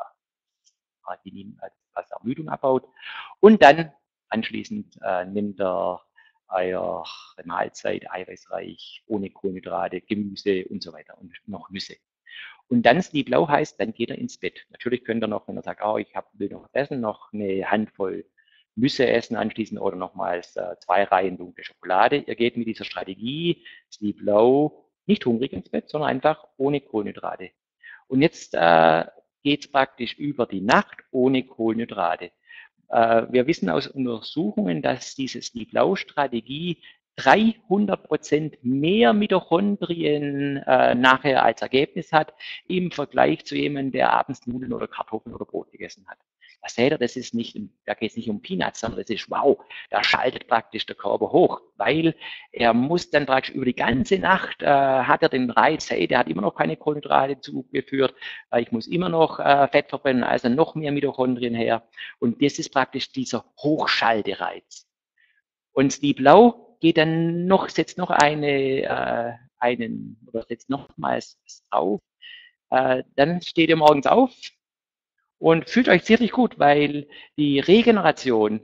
Arginin, was Ermüdung abbaut, und dann anschließend nimmt ihr eure Mahlzeit eiweißreich, ohne Kohlenhydrate, Gemüse und so weiter und noch Nüsse. Und dann Sleep Low heißt, dann geht er ins Bett. Natürlich könnt ihr noch, wenn er sagt, oh, will noch was essen, noch eine Handvoll Nüsse essen anschließend oder nochmals 2 Reihen dunkle Schokolade. Ihr geht mit dieser Strategie Sleep Low nicht hungrig ins Bett, sondern einfach ohne Kohlenhydrate. Und jetzt geht es praktisch über die Nacht ohne Kohlenhydrate. Wir wissen aus Untersuchungen, dass diese Sleep-Low-Strategie 300% mehr Mitochondrien nachher als Ergebnis hat im Vergleich zu jemandem, der abends Nudeln oder Kartoffeln oder Brot gegessen hat. Da seht ihr, das ist nicht, da geht es nicht um Peanuts, sondern das ist wow, da schaltet praktisch der Körper hoch, weil er muss dann praktisch über die ganze Nacht hat er den Reiz, hey, der hat immer noch keine Kohlenhydrate zugeführt, ich muss immer noch Fett verbrennen, also noch mehr Mitochondrien her. Und das ist praktisch dieser Hochschaltereiz. Und Sleep Low geht dann noch, setzt noch oder setzt nochmals drauf. Dann steht ihr morgens auf und fühlt euch ziemlich gut, weil die Regeneration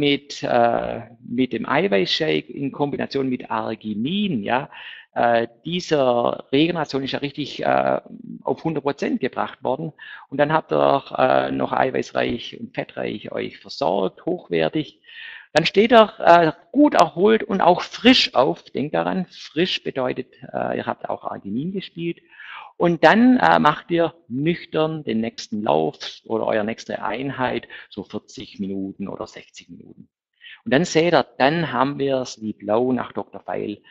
mit dem Eiweißshake in Kombination mit Arginin, ja, dieser Regeneration ist ja richtig auf 100% gebracht worden. Und dann habt ihr noch eiweißreich und fettreich euch versorgt, hochwertig. Dann steht ihr gut erholt und auch frisch auf. Denkt daran, frisch bedeutet, ihr habt auch Arginin gespielt. Und dann macht ihr nüchtern den nächsten Lauf oder eure nächste Einheit, so 40 Minuten oder 60 Minuten. Und dann seht ihr, dann haben wir Sleep Low nach Dr. Feil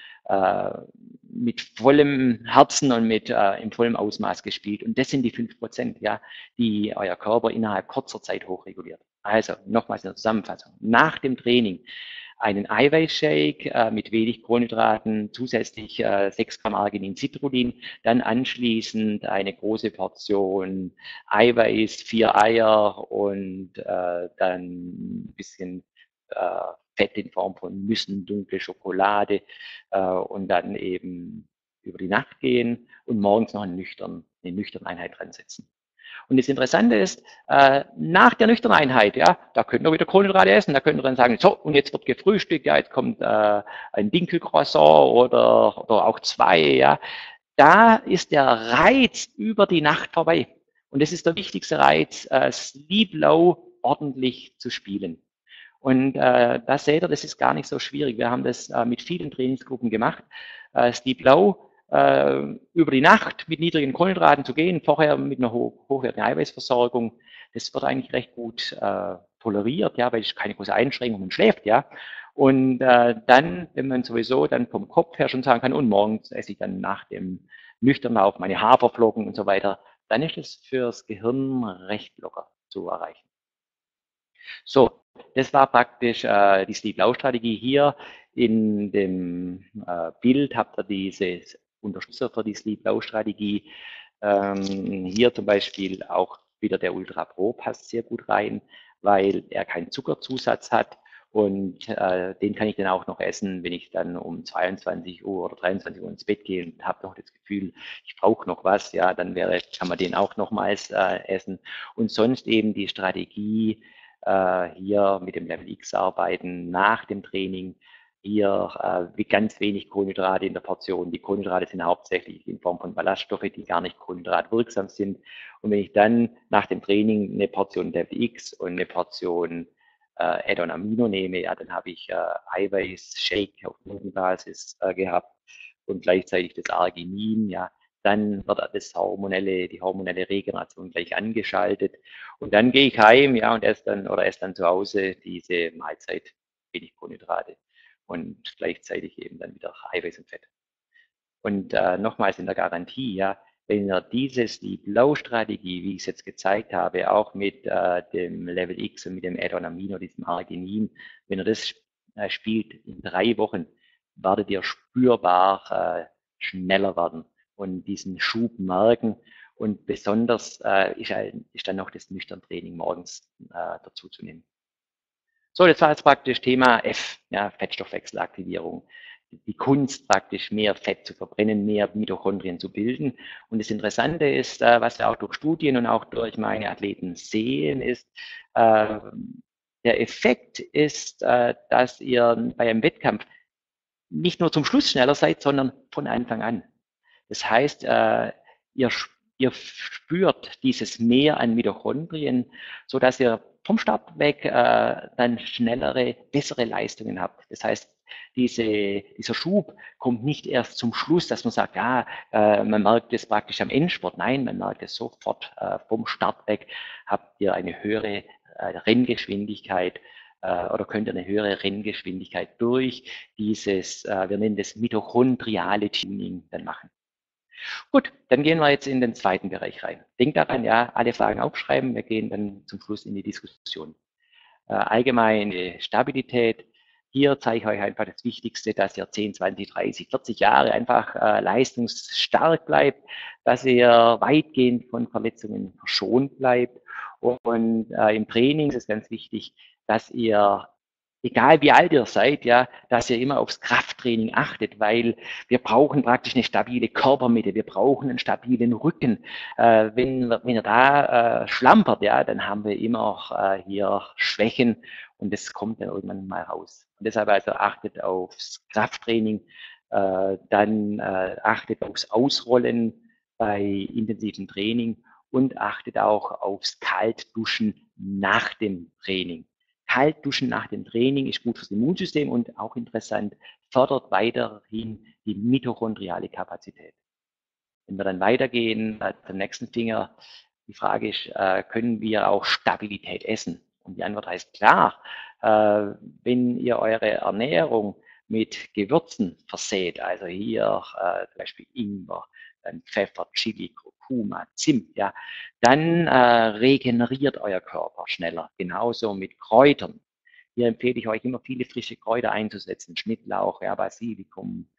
mit vollem Herzen und mit im vollen Ausmaß gespielt. Und das sind die 5%, ja, die euer Körper innerhalb kurzer Zeit hochreguliert. Also nochmals in der Zusammenfassung. Nach dem Training einen Eiweißshake mit wenig Kohlenhydraten, zusätzlich 6 Gramm Arginin, Citrullin, dann anschließend eine große Portion Eiweiß, 4 Eier und dann ein bisschen Fett in Form von Nüssen, dunkle Schokolade und dann eben über die Nacht gehen und morgens noch eine nüchterne Einheit dran setzen. Und das Interessante ist, nach der nüchternen Einheit, ja, da könnt ihr wieder Kohlenhydrate essen, da könnt ihr dann sagen, so, und jetzt wird gefrühstückt, ja, jetzt kommt ein Dinkelcroissant oder auch 2, ja. Da ist der Reiz über die Nacht vorbei. Und das ist der wichtigste Reiz, Sleep Low ordentlich zu spielen. Und da seht ihr, das ist gar nicht so schwierig. Wir haben das mit vielen Trainingsgruppen gemacht. Sleep Low über die Nacht mit niedrigen Kohlenhydraten zu gehen, vorher mit einer hochwertigen Eiweißversorgung, das wird eigentlich recht gut toleriert, ja, weil es keine große Einschränkung, man schläft, ja. Und dann, wenn man sowieso dann vom Kopf her schon sagen kann, und morgens esse ich dann nach dem Nüchternlauf meine Haferflocken und so weiter, dann ist es fürs Gehirn recht locker zu erreichen. So, das war praktisch die Sleep-Low-Strategie. Hier in dem Bild habt ihr diese Unterstützer für die Sleep-Low-Strategie. Hier zum Beispiel auch wieder der Ultra Pro passt sehr gut rein, weil er keinen Zuckerzusatz hat und den kann ich dann auch noch essen, wenn ich dann um 22 Uhr oder 23 Uhr ins Bett gehe und habe noch das Gefühl, ich brauche noch was, ja, dann kann man den auch nochmals essen. Und sonst eben die Strategie, hier mit dem Level X arbeiten nach dem Training. Hier ganz wenig Kohlenhydrate in der Portion. Die Kohlenhydrate sind hauptsächlich in Form von Ballaststoffe, die gar nicht kohlenhydratwirksam sind. Und wenn ich dann nach dem Training eine Portion Level X und eine Portion Add-on Amino nehme, ja, dann habe ich Eiweiß-Shake auf Nudelbasis gehabt und gleichzeitig das Arginin, ja, dann wird die hormonelle Regeneration gleich angeschaltet. Und dann gehe ich heim, ja, und esse dann zu Hause diese Mahlzeit, wenig Kohlenhydrate und gleichzeitig eben dann wieder Eiweiß und Fett. Und nochmals in der Garantie, ja, wenn ihr diese Sleep Low Strategie, wie ich es jetzt gezeigt habe, auch mit dem Level X und mit dem Add-on Amino, diesem Arginin, wenn ihr das spielt in 3 Wochen, werdet ihr spürbar schneller werden und diesen Schub merken. Und besonders ist dann noch das nüchtern Training morgens dazu zu nehmen. So, das war jetzt praktisch Thema F, ja, Fettstoffwechselaktivierung. Die Kunst praktisch mehr Fett zu verbrennen, mehr Mitochondrien zu bilden. Und das Interessante ist, was wir auch durch Studien und auch durch meine Athleten sehen, ist, der Effekt ist, dass ihr bei einem Wettkampf nicht nur zum Schluss schneller seid, sondern von Anfang an. Das heißt, ihr spürt dieses Mehr an Mitochondrien, so dass ihr vom Start weg dann schnellere, bessere Leistungen habt. Das heißt, dieser Schub kommt nicht erst zum Schluss, dass man sagt, ja, man merkt es praktisch am Endspurt. Nein, man merkt es sofort vom Start weg. Habt ihr eine höhere Renngeschwindigkeit oder könnt ihr eine höhere Renngeschwindigkeit durch dieses, wir nennen das mitochondriale Tuning dann machen. Gut, dann gehen wir jetzt in den zweiten Bereich rein. Denkt daran, ja, alle Fragen aufschreiben. Wir gehen dann zum Schluss in die Diskussion. Allgemeine Stabilität. Hier zeige ich euch einfach das Wichtigste, dass ihr 10, 20, 30, 40 Jahre einfach leistungsstark bleibt, dass ihr weitgehend von Verletzungen verschont bleibt. Und im Training ist es ganz wichtig, dass ihr, egal wie alt ihr seid, ja, dass ihr immer aufs Krafttraining achtet, weil wir brauchen praktisch eine stabile Körpermitte, wir brauchen einen stabilen Rücken. Wenn ihr da schlampert, ja, dann haben wir immer auch hier Schwächen und das kommt dann irgendwann mal raus. Und deshalb also achtet aufs Krafttraining, dann achtet aufs Ausrollen bei intensivem Training und achtet auch aufs Kaltduschen nach dem Training. Kalt duschen nach dem Training ist gut fürs Immunsystem und auch interessant, fördert weiterhin die mitochondriale Kapazität. Wenn wir dann weitergehen zum nächsten Finger, die Frage ist, können wir auch Stabilität essen? Und die Antwort heißt klar, wenn ihr eure Ernährung mit Gewürzen verseht, also hier zum Beispiel Ingwer, dann Pfeffer, Chili, Kurkuma, Zimt, ja, dann regeneriert euer Körper schneller. Genauso mit Kräutern. Hier empfehle ich euch immer viele frische Kräuter einzusetzen, Schnittlauch, ja, Basilikum,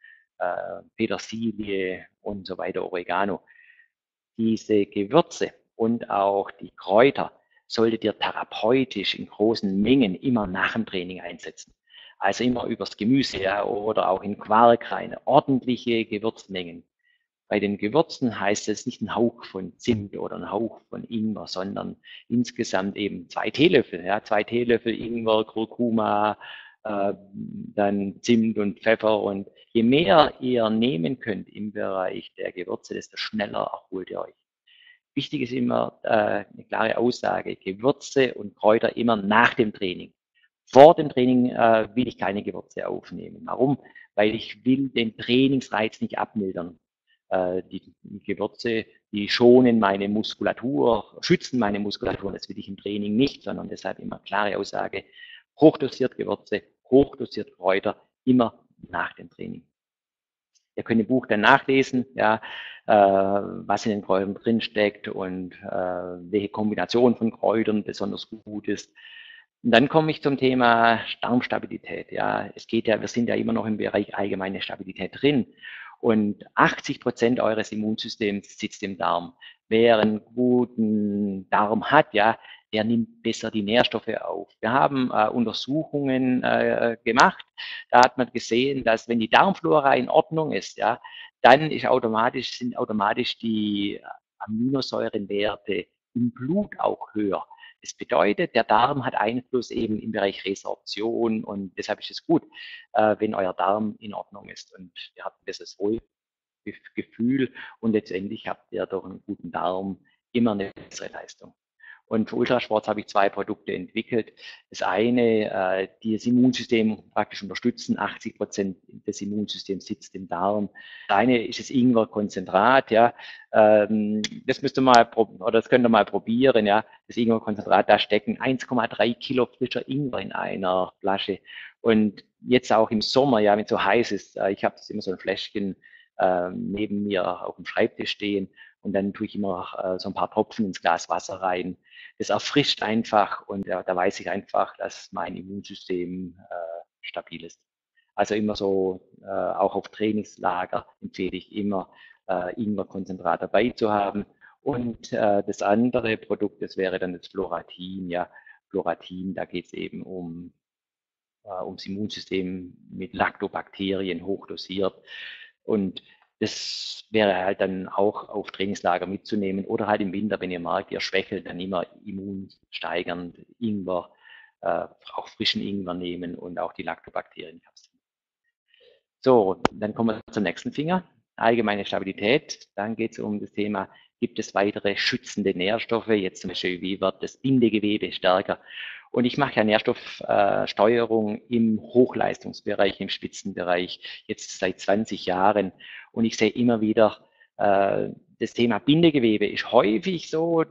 Petersilie und so weiter, Oregano. Diese Gewürze und auch die Kräuter solltet ihr therapeutisch in großen Mengen immer nach dem Training einsetzen. Also immer übers Gemüse, ja, oder auch in Quark rein, ordentliche Gewürzmengen. Bei den Gewürzen heißt es nicht ein Hauch von Zimt oder ein Hauch von Ingwer, sondern insgesamt eben 2 Teelöffel. Ja, 2 Teelöffel Ingwer, Kurkuma, dann Zimt und Pfeffer. Und je mehr ihr nehmen könnt im Bereich der Gewürze, desto schneller erholt ihr euch. Wichtig ist immer eine klare Aussage, Gewürze und Kräuter immer nach dem Training. Vor dem Training will ich keine Gewürze aufnehmen. Warum? Weil ich will den Trainingsreiz nicht abmildern. Die Gewürze, die schonen meine Muskulatur, schützen meine Muskulatur. Das will ich im Training nicht, sondern deshalb immer klare Aussage, hochdosiert Gewürze, hochdosiert Kräuter, immer nach dem Training. Ihr könnt im Buch dann nachlesen, ja, was in den Kräutern drinsteckt und welche Kombination von Kräutern besonders gut ist. Und dann komme ich zum Thema Darmstabilität. Ja, es geht ja, wir sind ja immer noch im Bereich allgemeine Stabilität drin. Und 80% eures Immunsystems sitzt im Darm. Wer einen guten Darm hat, ja, der nimmt besser die Nährstoffe auf. Wir haben Untersuchungen gemacht. Da hat man gesehen, dass wenn die Darmflora in Ordnung ist, ja, dann sind automatisch die Aminosäurenwerte im Blut auch höher. Das bedeutet, der Darm hat Einfluss eben im Bereich Resorption und deshalb ist es gut, wenn euer Darm in Ordnung ist und ihr habt ein besseres Wohlgefühl und letztendlich habt ihr durch einen guten Darm immer eine bessere Leistung. Und für Ultrasport habe ich 2 Produkte entwickelt. Das eine, die das Immunsystem praktisch unterstützen. 80% des Immunsystems sitzt im Darm. Das eine ist das Ingwerkonzentrat. Ja, das müsst ihr mal oder das könnt ihr mal probieren. Ja, das Ingwerkonzentrat, da stecken 1,3 Kilo frischer Ingwer in einer Flasche. Und jetzt auch im Sommer, ja, wenn es so heiß ist, ich habe das immer so ein Fläschchen neben mir auf dem Schreibtisch stehen und dann tue ich immer so ein paar Tropfen ins Glas Wasser rein. Das erfrischt einfach und da weiß ich einfach, dass mein Immunsystem stabil ist. Also immer so, auch auf Trainingslager empfehle ich immer, Ingwerkonzentrat dabei zu haben. Und das andere Produkt, das wäre dann das Floratin. Ja, Floratin, da geht es eben ums Immunsystem mit Lactobakterien hochdosiert. Und das wäre halt dann auch auf Trainingslager mitzunehmen oder halt im Winter, wenn ihr merkt, ihr schwächelt, dann immer immunsteigernd Ingwer, auch frischen Ingwer nehmen und auch die Lactobakterienkapseln. So, dann kommen wir zum nächsten Finger. Allgemeine Stabilität. Dann geht es um das Thema gibt es weitere schützende Nährstoffe, jetzt zum Beispiel, wie wird das Bindegewebe stärker. Und ich mache ja Nährstoffsteuerung im Hochleistungsbereich, im Spitzenbereich, jetzt seit 20 Jahren. Und ich sehe immer wieder, das Thema Bindegewebe ist häufig so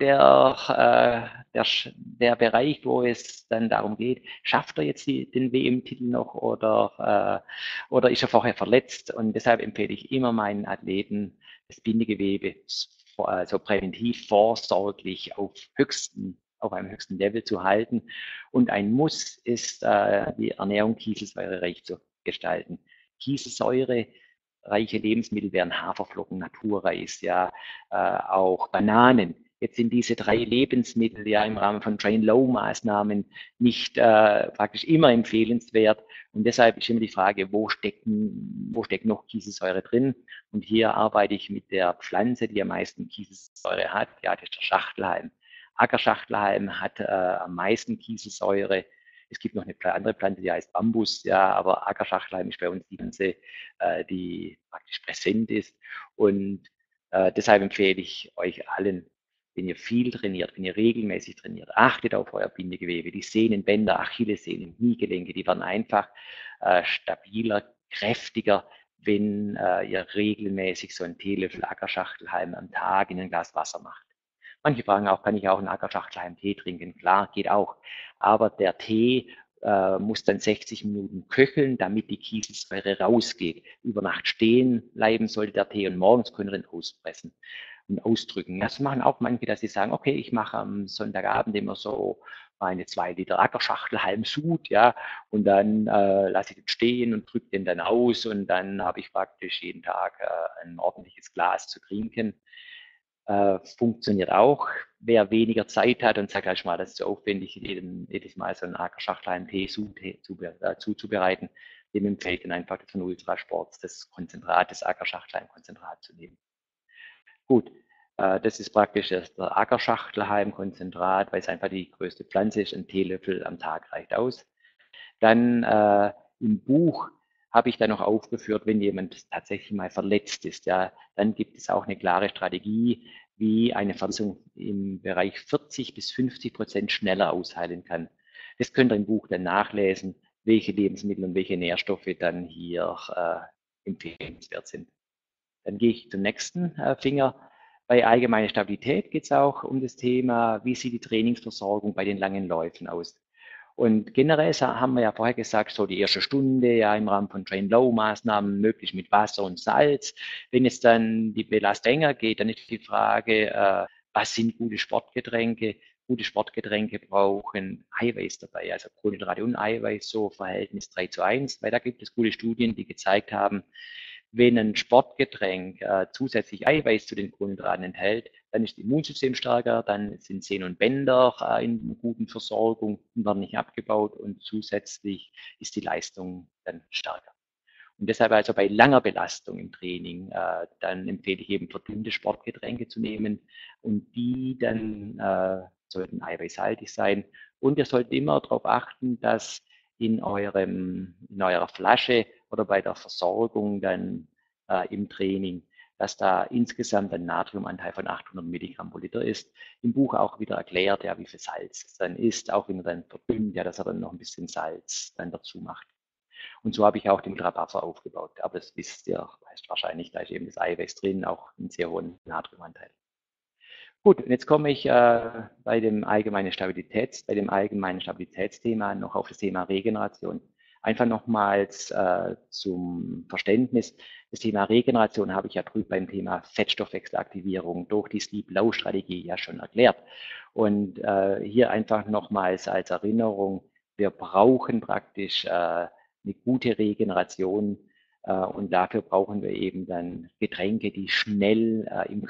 der Bereich, wo es dann darum geht, schafft er jetzt den WM-Titel noch oder ist er vorher verletzt? Und deshalb empfehle ich immer meinen Athleten, das Bindegewebe also präventiv vorsorglich auf einem höchsten Level zu halten. Und ein Muss ist, die Ernährung kieselsäurereich zu gestalten. Kieselsäure reiche Lebensmittel wären Haferflocken, Naturreis, ja, auch Bananen. Jetzt sind diese 3 Lebensmittel ja im Rahmen von Train-Low-Maßnahmen nicht praktisch immer empfehlenswert. Und deshalb ist immer die Frage, wo steckt noch Kieselsäure drin? Und hier arbeite ich mit der Pflanze, die am meisten Kieselsäure hat. Ja, das ist der Schachtelhalm. Ackerschachtelhalm hat am meisten Kieselsäure. Es gibt noch eine andere Pflanze, die heißt Bambus, ja, aber Ackerschachtelhalm ist bei uns die Pflanze, die praktisch präsent ist. Und deshalb empfehle ich euch allen, wenn ihr viel trainiert, wenn ihr regelmäßig trainiert, achtet auf euer Bindegewebe. Die Sehnenbänder, Achillessehnen, Kniegelenke, die werden einfach stabiler, kräftiger, wenn ihr regelmäßig so einen Teelöffel Ackerschachtelhalm am Tag in ein Glas Wasser macht. Manche fragen auch, kann ich auch einen Ackerschachtelhalm-Tee trinken? Klar, geht auch. Aber der Tee muss dann 60 Minuten köcheln, damit die Kieselsäure rausgeht. Über Nacht stehen bleiben sollte der Tee und morgens können wir den auspressen und ausdrücken. Das machen auch manche, dass sie sagen, okay, ich mache am Sonntagabend immer so meine 2 Liter Ackerschachtelhalm-Sud, ja, und dann lasse ich den stehen und drücke den dann aus und dann habe ich praktisch jeden Tag ein ordentliches Glas zu trinken. Funktioniert auch. Wer weniger Zeit hat und sagt, halt mal, das ist zu aufwendig, jedes Mal so einen Ackerschachtelhalm-Tee zuzubereiten, dem empfehle ich dann einfach von Ultrasport das Konzentrat, das Ackerschachtelhalm-Konzentrat zu nehmen. Gut, das ist praktisch der Ackerschachtelhalm-Konzentrat, weil es einfach die größte Pflanze ist. Ein Teelöffel am Tag reicht aus. Dann im Buch habe ich dann noch aufgeführt, wenn jemand tatsächlich mal verletzt ist, ja, dann gibt es auch eine klare Strategie, wie eine Verletzung im Bereich 40-50% schneller ausheilen kann. Das könnt ihr im Buch dann nachlesen, welche Lebensmittel und welche Nährstoffe dann hier empfehlenswert sind. Dann gehe ich zum nächsten Finger. Bei allgemeiner Stabilität geht es auch um das Thema, wie sieht die Trainingsversorgung bei den langen Läufen aus. Und generell haben wir ja vorher gesagt, so die erste Stunde ja im Rahmen von Train-Low-Maßnahmen möglich mit Wasser und Salz. Wenn es dann die Belastung länger geht, dann ist die Frage, was sind gute Sportgetränke? Gute Sportgetränke brauchen Eiweiß dabei, also Kohlenhydrate und Eiweiß, so Verhältnis 3:1, weil da gibt es gute Studien, die gezeigt haben, wenn ein Sportgetränk zusätzlich Eiweiß zu den Kohlenhydraten enthält, dann ist das Immunsystem stärker, dann sind Sehnen und Bänder in einer guten Versorgung und werden nicht abgebaut und zusätzlich ist die Leistung dann stärker. Und deshalb also bei langer Belastung im Training, dann empfehle ich eben verdünnte Sportgetränke zu nehmen und die dann sollten eiweißhaltig sein. Und ihr solltet immer darauf achten, dass in eurer Flasche oder bei der Versorgung dann im Training, dass da insgesamt ein Natriumanteil von 800 Milligramm pro Liter ist. Im Buch auch wieder erklärt, ja, wie viel Salz es dann ist, auch wenn er dann verdünnt, ja, dass er dann noch ein bisschen Salz dann dazu macht. Und so habe ich auch den Ultrabuffer aufgebaut. Aber das wisst ihr, weißt wahrscheinlich, da ist eben das Eiweiß drin, auch einen sehr hohen Natriumanteil. Gut, und jetzt komme ich bei dem allgemeinen Stabilitätsthema noch auf das Thema Regeneration. Einfach nochmals zum Verständnis. Das Thema Regeneration habe ich ja drüben beim Thema Fettstoffwechselaktivierung durch die Sleep-Low-Strategie ja schon erklärt. Und hier einfach nochmals als Erinnerung, wir brauchen praktisch eine gute Regeneration und dafür brauchen wir eben dann Getränke, die schnell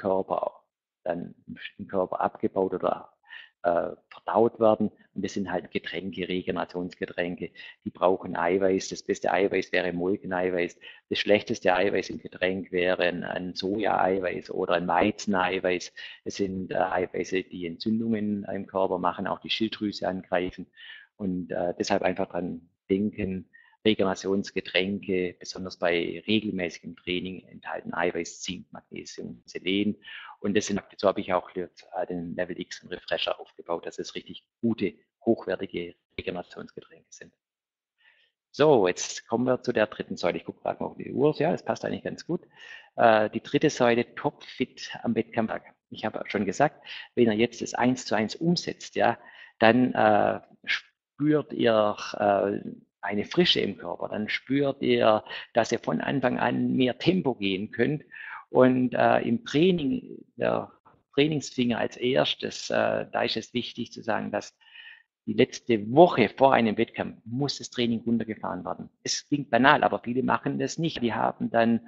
im Körper abgebaut oder verdaut werden. Und das sind halt Getränke, Regenerationsgetränke, die brauchen Eiweiß. Das beste Eiweiß wäre Molkeneiweiß. Das schlechteste Eiweiß im Getränk wäre ein Soja-Eiweiß oder ein Weizeneiweiß. Das sind Eiweiße, die Entzündungen im Körper machen, auch die Schilddrüse angreifen. Und deshalb einfach dran denken, Regenerationsgetränke, besonders bei regelmäßigem Training, enthalten Eiweiß, Zink, Magnesium, Selen. Und so habe ich auch den Level X und Refresher aufgebaut, dass es richtig gute, hochwertige Regenerationsgetränke sind. So, jetzt kommen wir zu der dritten Säule. Ich gucke gerade mal auf die Uhr. Ja, das passt eigentlich ganz gut. Die dritte Säule, topfit am Wettkampftag. Ich habe schon gesagt, wenn ihr jetzt das 1:1 umsetzt, ja, dann spürt ihr eine Frische im Körper. Dann spürt ihr, dass ihr von Anfang an mehr Tempo gehen könnt. Und im Training, der Trainingsfinger als erstes, da ist es wichtig zu sagen, dass die letzte Woche vor einem Wettkampf muss das Training runtergefahren werden. Es klingt banal, aber viele machen das nicht. Die haben dann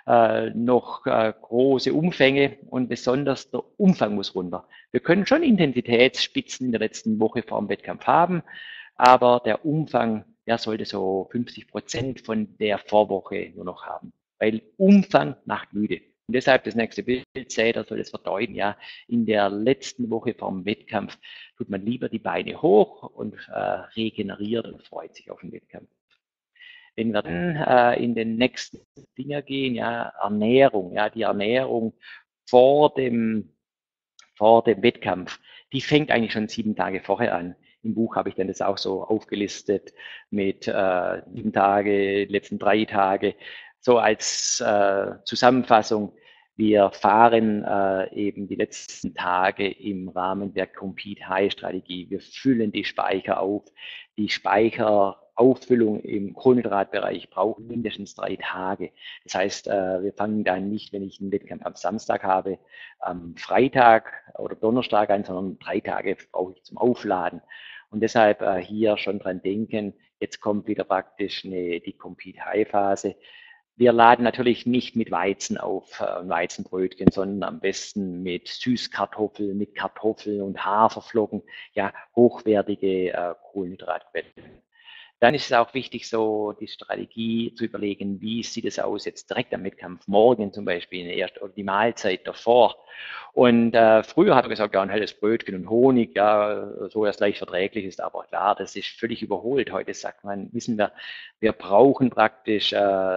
noch große Umfänge und besonders der Umfang muss runter. Wir können schon Intensitätsspitzen in der letzten Woche vor dem Wettkampf haben, aber der Umfang, der sollte so 50% von der Vorwoche nur noch haben, weil Umfang macht müde. Und deshalb das nächste Bild, Säder soll es verdeuten, ja, in der letzten Woche vorm Wettkampf tut man lieber die Beine hoch und regeneriert und freut sich auf den Wettkampf. Wenn wir dann in den nächsten Dinger gehen, ja, Ernährung, ja, die Ernährung vor dem, vor dem Wettkampf, die fängt eigentlich schon 7 Tage vorher an. Im Buch habe ich dann das auch so aufgelistet mit 7 Tage, letzten 3 Tage, so als Zusammenfassung. Wir fahren eben die letzten Tage im Rahmen der Compete High Strategie. Wir füllen die Speicher auf. Die Speicherauffüllung im Kohlenhydratbereich braucht mindestens 3 Tage. Das heißt, wir fangen dann nicht, wenn ich einen Wettkampf am Samstag habe, am Freitag oder Donnerstag an, sondern 3 Tage brauche ich zum Aufladen. Und deshalb hier schon dran denken, jetzt kommt wieder praktisch die Compete High Phase. Wir laden natürlich nicht mit Weizen auf, Weizenbrötchen, sondern am besten mit Süßkartoffeln, mit Kartoffeln und Haferflocken, ja, hochwertige Kohlenhydratquellen. Dann ist es auch wichtig, so die Strategie zu überlegen, wie sieht es aus jetzt direkt am Wettkampf, morgen zum Beispiel, oder die Mahlzeit davor. Und früher hat man gesagt, ja, ein helles Brötchen und Honig, ja, so das leicht verträglich ist, aber klar, das ist völlig überholt. Heute sagt man, wissen wir, wir brauchen praktisch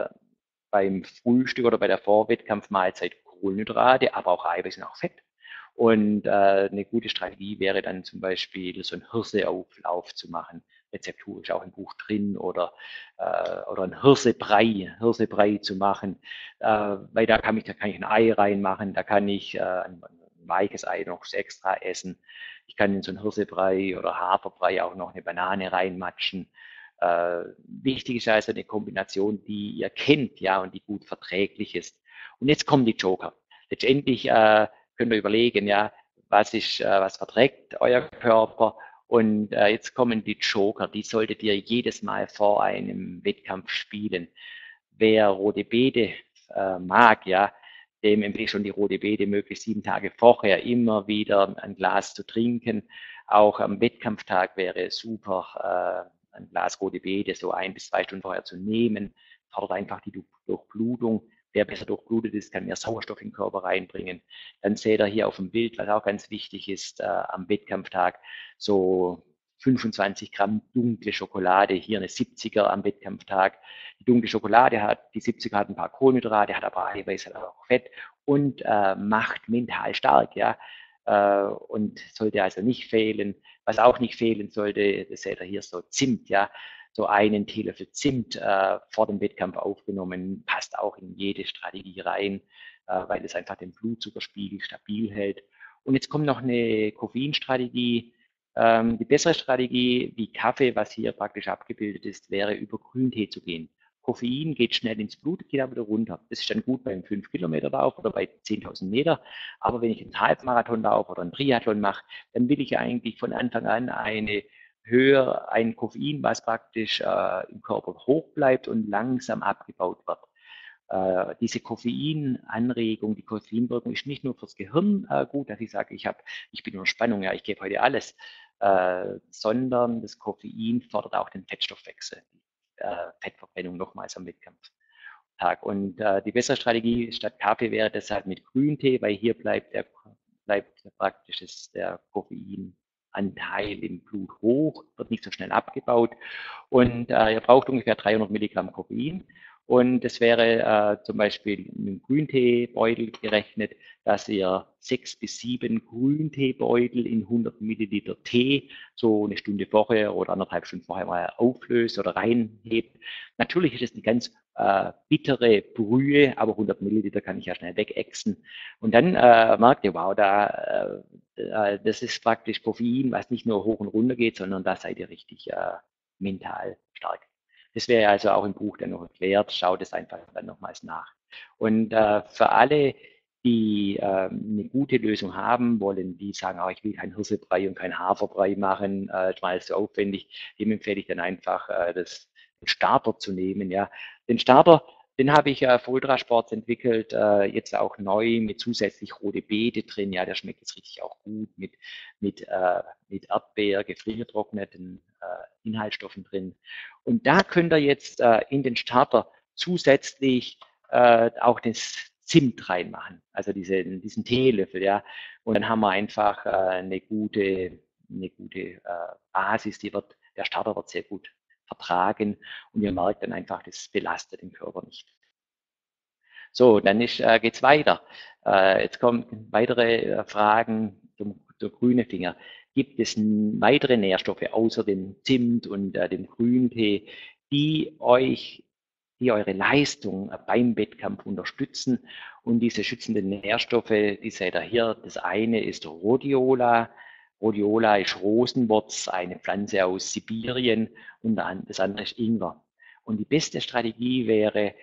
beim Frühstück oder bei der Vorwettkampfmahlzeit Kohlenhydrate, aber auch Eiweiß und auch Fett. Und eine gute Strategie wäre dann zum Beispiel so einen Hirseauflauf zu machen. Rezepturisch auch im Buch drin oder ein Hirsebrei zu machen, weil da kann ich ein Ei reinmachen, da kann ich ein weiches Ei noch extra essen. Ich kann in so einen Hirsebrei oder Haferbrei auch noch eine Banane reinmatschen. Wichtig ist also eine Kombination, die ihr kennt, ja, und die gut verträglich ist. Und jetzt kommen die Joker. Letztendlich könnt ihr überlegen, ja, was verträgt euer Körper? Und jetzt kommen die Joker, die solltet ihr jedes Mal vor einem Wettkampf spielen. Wer rote Beete mag, ja, dem empfehle ich schon die rote Beete möglichst 7 Tage vorher immer wieder ein Glas zu trinken. Auch am Wettkampftag wäre es super, ein Glas rote Beete so 1 bis 2 Stunden vorher zu nehmen. Fördert einfach die Durchblutung. Wer besser durchblutet ist, kann mehr Sauerstoff in den Körper reinbringen. Dann seht ihr hier auf dem Bild, was auch ganz wichtig ist, am Wettkampftag so 25 Gramm dunkle Schokolade, hier eine 70er am Wettkampftag. Die dunkle Schokolade die 70er hat ein paar Kohlenhydrate, hat aber Eiweiß, hat aber auch Fett und macht mental stark, ja. Und sollte also nicht fehlen. Was auch nicht fehlen sollte, das seht ihr hier so Zimt, ja. So einen Teelöffel Zimt vor dem Wettkampf aufgenommen, passt auch in jede Strategie rein, weil es einfach den Blutzuckerspiegel stabil hält. Und jetzt kommt noch eine Koffeinstrategie. Die bessere Strategie wie Kaffee, was hier praktisch abgebildet ist, wäre über Grüntee zu gehen. Koffein geht schnell ins Blut, geht aber wieder runter. Das ist dann gut beim 5-Kilometer-Lauf oder bei 10.000 Meter. Aber wenn ich einen Halbmarathon laufe oder einen Triathlon mache, dann will ich eigentlich von Anfang an ein Koffein, was praktisch im Körper hoch bleibt und langsam abgebaut wird. Diese Koffeinanregung, die Koffeinwirkung ist nicht nur fürs Gehirn gut, dass ich sage, ich bin in Spannung, ja, ich gebe heute alles, sondern das Koffein fördert auch den Fettstoffwechsel, Fettverbrennung nochmals am Wettkampftag. Und die bessere Strategie statt Kaffee wäre deshalb mit Grüntee, weil hier bleibt praktisch der Koffein Ingweranteil im Blut hoch, wird nicht so schnell abgebaut und ihr braucht ungefähr 300 Milligramm Koffein. Und das wäre zum Beispiel mit dem Grünteebeutel gerechnet, dass ihr 6 bis 7 Grünteebeutel in 100 Milliliter Tee so eine Stunde vorher oder 1,5 Stunden vorher mal auflöst oder reinhebt. Natürlich ist es eine ganz bittere Brühe, aber 100 Milliliter kann ich ja schnell wegexen. Und dann merkt ihr, wow, das ist praktisch Koffein, was nicht nur hoch und runter geht, sondern da seid ihr richtig mental stark. Das wäre also auch im Buch dann noch erklärt. Schaut es einfach dann nochmals nach. Und für alle, die eine gute Lösung haben wollen, die sagen, oh, ich will keinen Hirsebrei und keinen Haferbrei machen, ist mal so aufwendig, dem empfehle ich dann einfach, den Starter zu nehmen. Ja. Den Starter, den habe ich Foltra Sports entwickelt, jetzt auch neu mit zusätzlich rote Beete drin. Ja, der schmeckt jetzt richtig auch gut mit Erdbeer, gefriergetrockneten Inhaltsstoffen drin. Und da könnt ihr jetzt in den Starter zusätzlich auch das Zimt reinmachen, also diesen Teelöffel, ja. Und dann haben wir einfach eine gute Basis, der Starter wird sehr gut vertragen und ihr merkt dann einfach, das belastet den Körper nicht. So, dann geht's weiter. Jetzt kommen weitere Fragen zum grüne Finger. Gibt es weitere Nährstoffe außer dem Zimt und dem Grüntee, die euch, die eure Leistung beim Wettkampf unterstützen? Und diese schützenden Nährstoffe, die seht ihr hier. Das eine ist Rhodiola. Rhodiola ist Rosenwurz, eine Pflanze aus Sibirien, und das andere ist Ingwer. Und die beste Strategie wäre,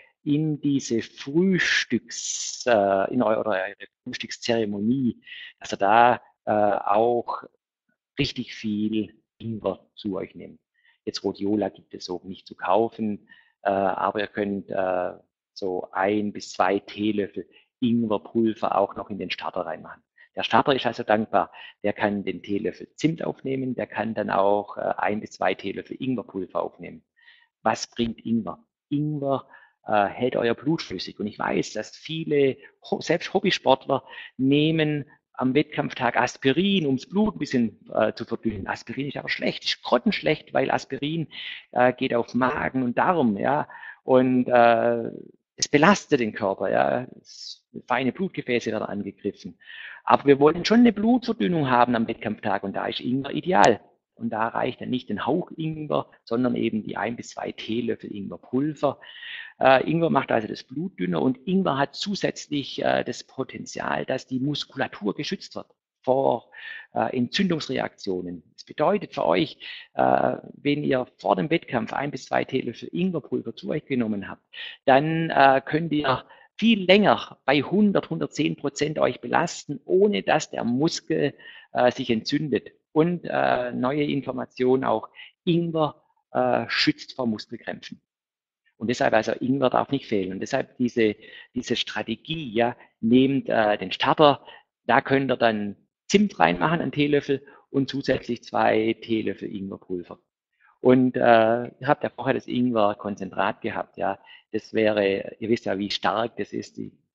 in eure Frühstückszeremonie, dass ihr da auch richtig viel Ingwer zu euch nehmt. Jetzt Rhodiola gibt es so nicht zu kaufen, aber ihr könnt so 1 bis 2 Teelöffel Ingwerpulver auch noch in den Starter reinmachen. Der Starter ist also dankbar. Der kann den Teelöffel Zimt aufnehmen, der kann dann auch 1 bis 2 Teelöffel Ingwerpulver aufnehmen. Was bringt Ingwer? Ingwer hält euer Blut flüssig. Und ich weiß, dass viele, selbst Hobbysportler, nehmen am Wettkampftag Aspirin, um das Blut ein bisschen zu verdünnen. Aspirin ist aber schlecht, ist grottenschlecht, weil Aspirin geht auf Magen und Darm, ja, und es belastet den Körper, ja. Feine Blutgefäße werden angegriffen. Aber wir wollen schon eine Blutverdünnung haben am Wettkampftag und da ist Ingwer ideal. Und da reicht dann nicht ein Hauch Ingwer, sondern eben die 1 bis 2 Teelöffel Ingwerpulver. Ingwer macht also das Blut dünner und Ingwer hat zusätzlich das Potenzial, dass die Muskulatur geschützt wird vor Entzündungsreaktionen. Das bedeutet für euch, wenn ihr vor dem Wettkampf 1 bis 2 Teelöffel Ingwerpulver zu euch genommen habt, dann könnt ihr viel länger bei 110% euch belasten, ohne dass der Muskel sich entzündet. Und neue Information auch, Ingwer schützt vor Muskelkrämpfen. Und deshalb, also Ingwer darf nicht fehlen. Und deshalb diese Strategie, ja, nehmt den Starter, da könnt ihr dann Zimt reinmachen, einen Teelöffel und zusätzlich 2 Teelöffel Ingwerpulver. Und ihr habt ja vorher das Ingwer-Konzentrat gehabt, ja. Das wäre, ihr wisst ja, wie stark das ist,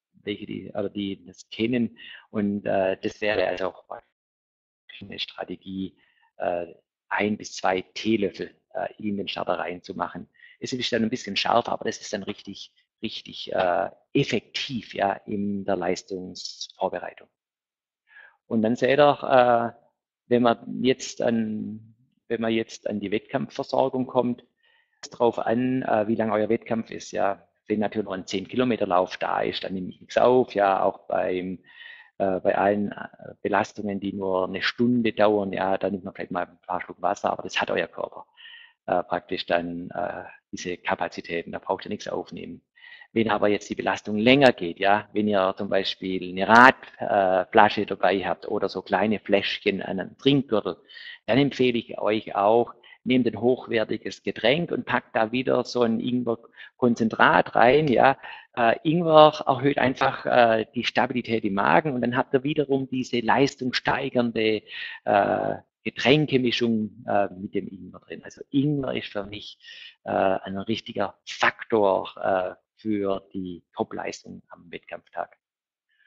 die das kennen. Und das wäre also auch eine Strategie, äh, 1 bis 2 Teelöffel in den Starter reinzumachen. Es ist dann ein bisschen scharf, aber das ist dann richtig effektiv, ja, in der Leistungsvorbereitung. Und dann seht ihr, wenn man jetzt an, wenn man jetzt an die Wettkampfversorgung kommt, darauf an, wie lang euer Wettkampf ist. Ja, wenn natürlich noch ein 10-Kilometer-Lauf da ist, dann nehme ich nichts auf. Ja, auch bei allen Belastungen, die nur eine Stunde dauern, ja, dann nimmt man vielleicht mal ein paar Schluck Wasser, aber das hat euer Körper praktisch dann diese Kapazitäten, da braucht ihr nichts aufnehmen. Wenn aber jetzt die Belastung länger geht, ja, wenn ihr zum Beispiel eine Radflasche dabei habt oder so kleine Fläschchen an einem Trinkgürtel, dann empfehle ich euch auch, nehmt ein hochwertiges Getränk und packt da wieder so ein Ingwer-Konzentrat rein, ja. Ingwer erhöht einfach die Stabilität im Magen und dann habt ihr wiederum diese leistungssteigernde Getränkemischung mit dem Ingwer drin. Also Ingwer ist für mich ein richtiger Faktor für die Topleistung am Wettkampftag.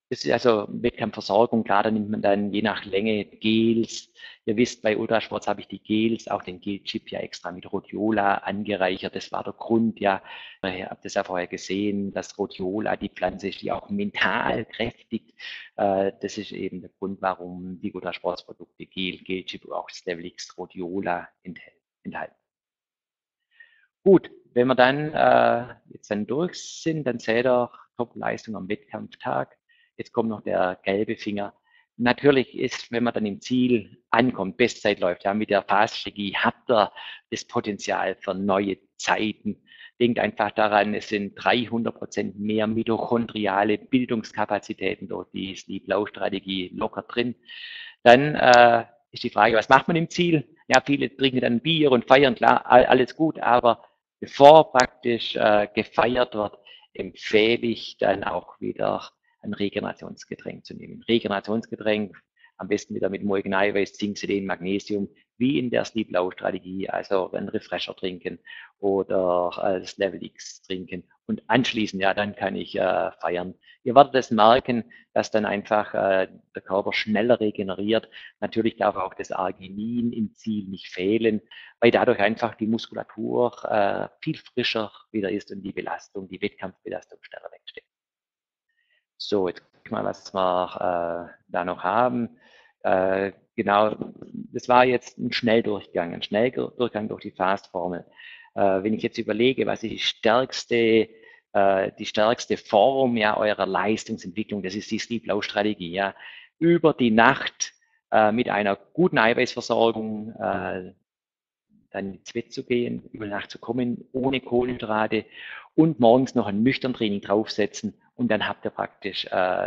Das ist also Wettkampfversorgung, klar, da nimmt man dann je nach Länge Gels. Ihr wisst, bei Ultrasports habe ich die Gels, auch den Gel-Chip ja extra mit Rhodiola angereichert. Das war der Grund, ja. Ihr habt das ja vorher gesehen, dass Rhodiola die Pflanze ist, die auch mental kräftigt. Das ist eben der Grund, warum die Ultrasportsprodukte Gel, Gel-Chip, auch das Level X Rhodiola enthalten. Gut, wenn wir dann jetzt dann durch sind, dann seht ihr Top-Leistung am Wettkampftag. Jetzt kommt noch der gelbe Finger. Natürlich ist, wenn man dann im Ziel ankommt, Bestzeit läuft, ja, mit der Fast-Strategie habt ihr das Potenzial für neue Zeiten. Denkt einfach daran, es sind 300% mehr mitochondriale Bildungskapazitäten durch die Sleep-Low-Strategie locker drin. Dann ist die Frage, was macht man im Ziel? Ja, viele trinken dann Bier und feiern, klar, alles gut, aber bevor praktisch gefeiert wird, empfehle ich dann auch wieder ein Regenerationsgetränk zu nehmen. Regenerationsgetränk, am besten wieder mit Molkeneiweiß, Zink, Selen, Magnesium, wie in der Sleep Low Strategie, also einen Refresher trinken oder das Level X trinken und anschließend, ja, dann kann ich feiern. Ihr werdet es merken, dass dann einfach der Körper schneller regeneriert. Natürlich darf auch das Arginin im Ziel nicht fehlen, weil dadurch einfach die Muskulatur viel frischer wieder ist und die Belastung, die Wettkampfbelastung schneller wegsteht. So, jetzt guck mal, was wir da noch haben. Genau, das war jetzt ein Schnelldurchgang durch die Fast-Formel. Wenn ich jetzt überlege, was ist die stärkste Form ja eurer Leistungsentwicklung, das ist die Sleep-Low-Strategie, ja, über die Nacht mit einer guten Eiweißversorgung dann ins Bett zu gehen, über Nacht zu kommen, ohne Kohlenhydrate und morgens noch ein nüchtern Training draufsetzen und dann habt ihr praktisch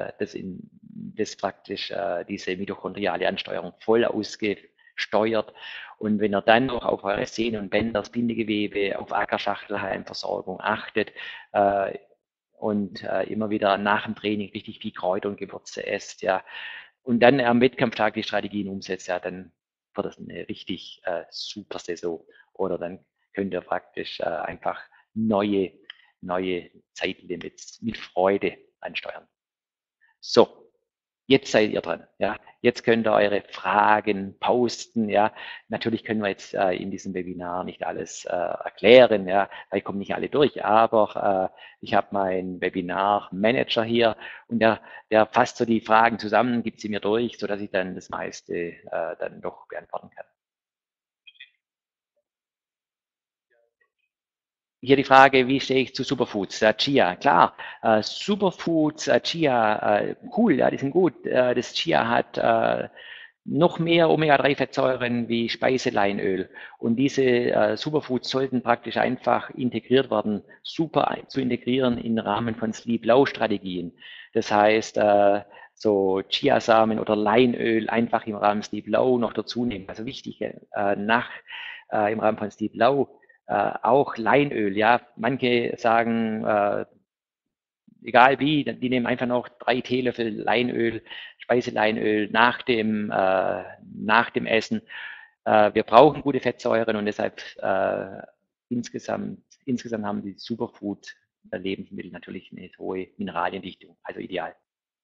diese mitochondriale Ansteuerung voll ausgesteuert. Und wenn ihr dann noch auf eure Sehnen und Bänder, das Bindegewebe, auf Ackerschachtelhallenversorgung achtet und immer wieder nach dem Training richtig viel Kräuter und Gewürze esst, ja, und dann am Wettkampftag die Strategien umsetzt, ja, dann wird das eine richtig super Saison. Oder dann könnt ihr praktisch einfach neue Zeitlimits mit Freude ansteuern. So, jetzt seid ihr dran. Ja, jetzt könnt ihr eure Fragen posten. Ja, natürlich können wir jetzt in diesem Webinar nicht alles erklären. Ja, weil kommen nicht alle durch. Aber ich habe meinen Webinar-Manager hier und der fasst so die Fragen zusammen, gibt sie mir durch, so dass ich dann das meiste dann doch beantworten kann. Hier die Frage, wie stehe ich zu Superfoods? Chia, klar. Superfoods, Chia, cool, ja, die sind gut. Das Chia hat noch mehr Omega-3-Fettsäuren wie Speiseleinöl. Und diese Superfoods sollten praktisch einfach integriert werden, super zu integrieren im Rahmen von Sleep-Low-Strategien. Das heißt, so Chiasamen oder Leinöl einfach im Rahmen Sleep Low noch dazu nehmen. Also wichtig, im Rahmen von Sleep Low auch Leinöl, ja. Manche sagen, egal wie, die nehmen einfach noch 3 Teelöffel Leinöl, Speiseleinöl nach dem Essen. Wir brauchen gute Fettsäuren und deshalb insgesamt haben die Superfood-Lebensmittel natürlich eine hohe Mineraliendichtung, also ideal.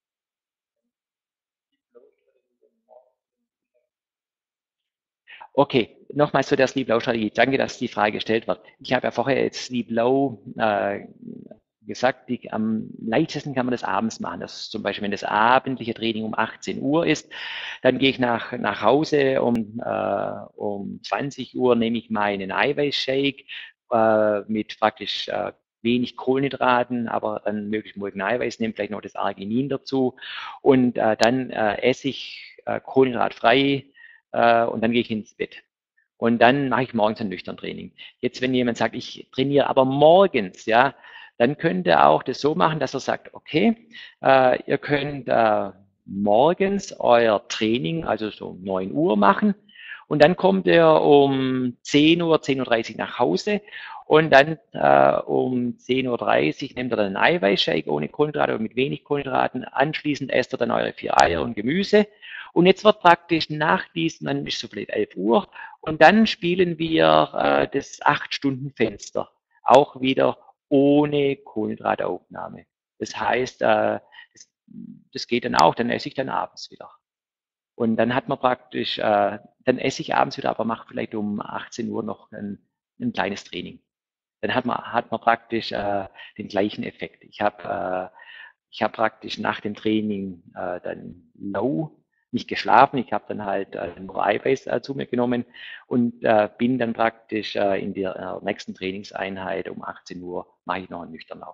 Okay, nochmal zu der Sleep Low Strategie. Danke, dass die Frage gestellt wird. Ich habe ja vorher jetzt Sleep Low gesagt, am leichtesten kann man das abends machen. Das ist zum Beispiel, wenn das abendliche Training um 18 Uhr ist, dann gehe ich nach Hause um 20 Uhr, nehme ich meinen Eiweißshake mit praktisch wenig Kohlenhydraten, aber dann möglichst morgen Eiweiß, nehme vielleicht noch das Arginin dazu und dann esse ich kohlenhydratfrei und dann gehe ich ins Bett. Und dann mache ich morgens ein nüchtern Training. Jetzt, wenn jemand sagt, ich trainiere aber morgens, ja, dann könnt ihr auch das so machen, dass er sagt, okay, ihr könnt morgens euer Training, also so 9 Uhr machen und dann kommt ihr um 10 Uhr, 10.30 Uhr nach Hause und dann um 10.30 Uhr nehmt ihr dann einen Eiweißshake ohne Kohlenhydrate oder mit wenig Kohlenhydraten. Anschließend esst ihr dann eure 4 Eier und Gemüse. Und jetzt wird praktisch nach diesem, dann ist so vielleicht 11 Uhr, und dann spielen wir das 8-Stunden-Fenster. Auch wieder ohne Kohlenhydrataufnahme. Das heißt, das geht dann auch, dann esse ich dann abends wieder. Und dann hat man praktisch, dann esse ich abends wieder, aber mache vielleicht um 18 Uhr noch ein kleines Training. Dann hat man praktisch den gleichen Effekt. Ich hab praktisch nach dem Training dann low nicht geschlafen. Ich habe dann halt nur Eiweiß zu mir genommen und bin dann praktisch in der nächsten Trainingseinheit um 18 Uhr mache ich noch einen Nüchternlauf.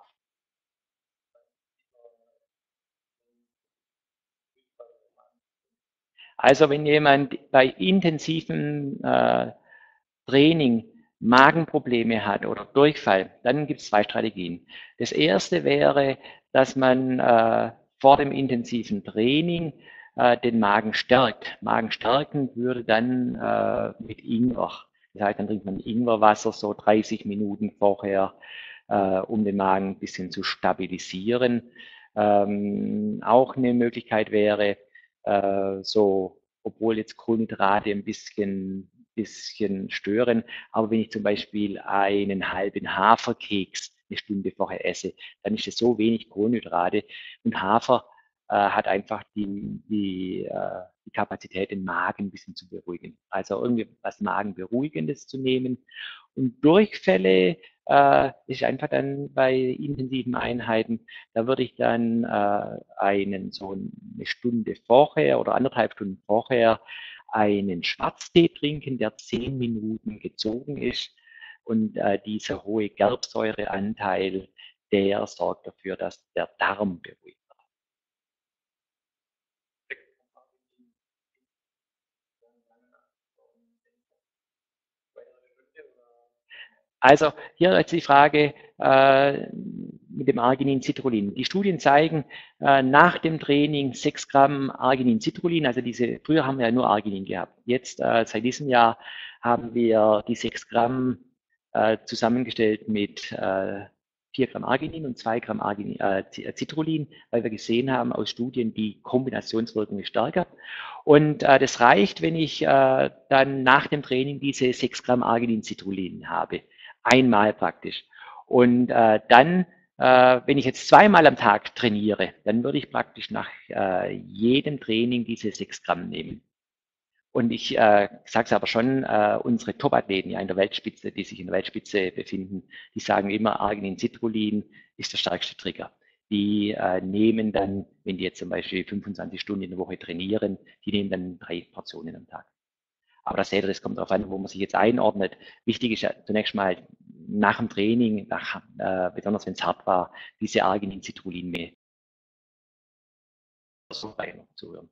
Also wenn jemand bei intensivem Training Magenprobleme hat oder Durchfall, dann gibt es zwei Strategien. Das erste wäre, dass man vor dem intensiven Training den Magen stärkt. Magen stärken würde dann mit Ingwer. Das heißt, dann trinkt man Ingwerwasser so 30 Minuten vorher, um den Magen ein bisschen zu stabilisieren. Auch eine Möglichkeit wäre, so, obwohl jetzt Kohlenhydrate ein bisschen stören, aber wenn ich zum Beispiel einen halben Haferkeks eine Stunde vorher esse, dann ist es so wenig Kohlenhydrate und Hafer hat einfach die Kapazität, den Magen ein bisschen zu beruhigen. Also irgendwie was Magenberuhigendes zu nehmen. Und Durchfälle ist einfach dann bei intensiven Einheiten, da würde ich dann so eine Stunde vorher oder anderthalb Stunden vorher einen Schwarztee trinken, der 10 Minuten gezogen ist. Und dieser hohe Gerbsäureanteil, der sorgt dafür, dass der Darm beruhigt wird. Also hier jetzt die Frage mit dem Arginin-Citrullin. Die Studien zeigen, nach dem Training 6 Gramm Arginin-Citrullin, also früher haben wir ja nur Arginin gehabt. Jetzt, seit diesem Jahr, haben wir die 6 Gramm zusammengestellt mit 4 Gramm Arginin und 2 Gramm Citrullin, weil wir gesehen haben aus Studien, die Kombinationswirkung ist stärker. Und das reicht, wenn ich dann nach dem Training diese 6 Gramm Arginin-Citrullin habe. Einmal praktisch. Und dann, wenn ich jetzt zweimal am Tag trainiere, dann würde ich praktisch nach jedem Training diese 6 Gramm nehmen. Und ich sage es aber schon, unsere Top-Athleten ja in der Weltspitze, die sich in der Weltspitze befinden, die sagen immer, Arginin Citrullin ist der stärkste Trigger. Die nehmen dann, wenn die jetzt zum Beispiel 25 Stunden in der Woche trainieren, die nehmen dann 3 Portionen am Tag. Aber das kommt darauf an, wo man sich jetzt einordnet. Wichtig ist ja zunächst mal nach dem Training, besonders wenn es hart war, diese Arginin-Citrullin-Mail zu hören.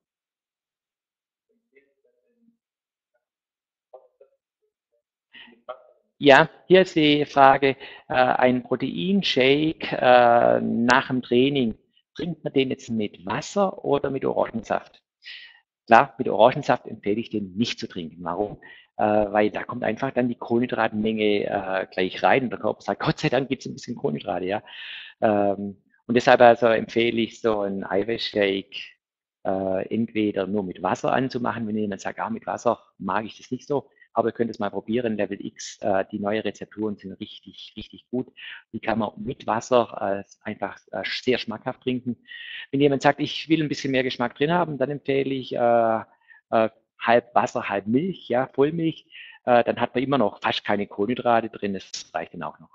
Ja, hier ist die Frage, ein Proteinshake nach dem Training, trinkt man den jetzt mit Wasser oder mit Orangensaft? Klar, mit Orangensaft empfehle ich den nicht zu trinken. Warum? Weil da kommt einfach dann die Kohlenhydratmenge gleich rein und der Körper sagt, Gott sei Dank gibt es ein bisschen Kohlenhydrate, ja. Und deshalb also empfehle ich so einen Eiweißshake entweder nur mit Wasser anzumachen, wenn jemand sagt, mit Wasser mag ich das nicht so, aber ihr könnt es mal probieren. Level X, die neuen Rezepturen sind richtig, richtig gut. Die kann man mit Wasser einfach sehr schmackhaft trinken. Wenn jemand sagt, ich will ein bisschen mehr Geschmack drin haben, dann empfehle ich halb Wasser, halb Milch, ja, Vollmilch. Dann hat man immer noch fast keine Kohlenhydrate drin. Das reicht dann auch noch.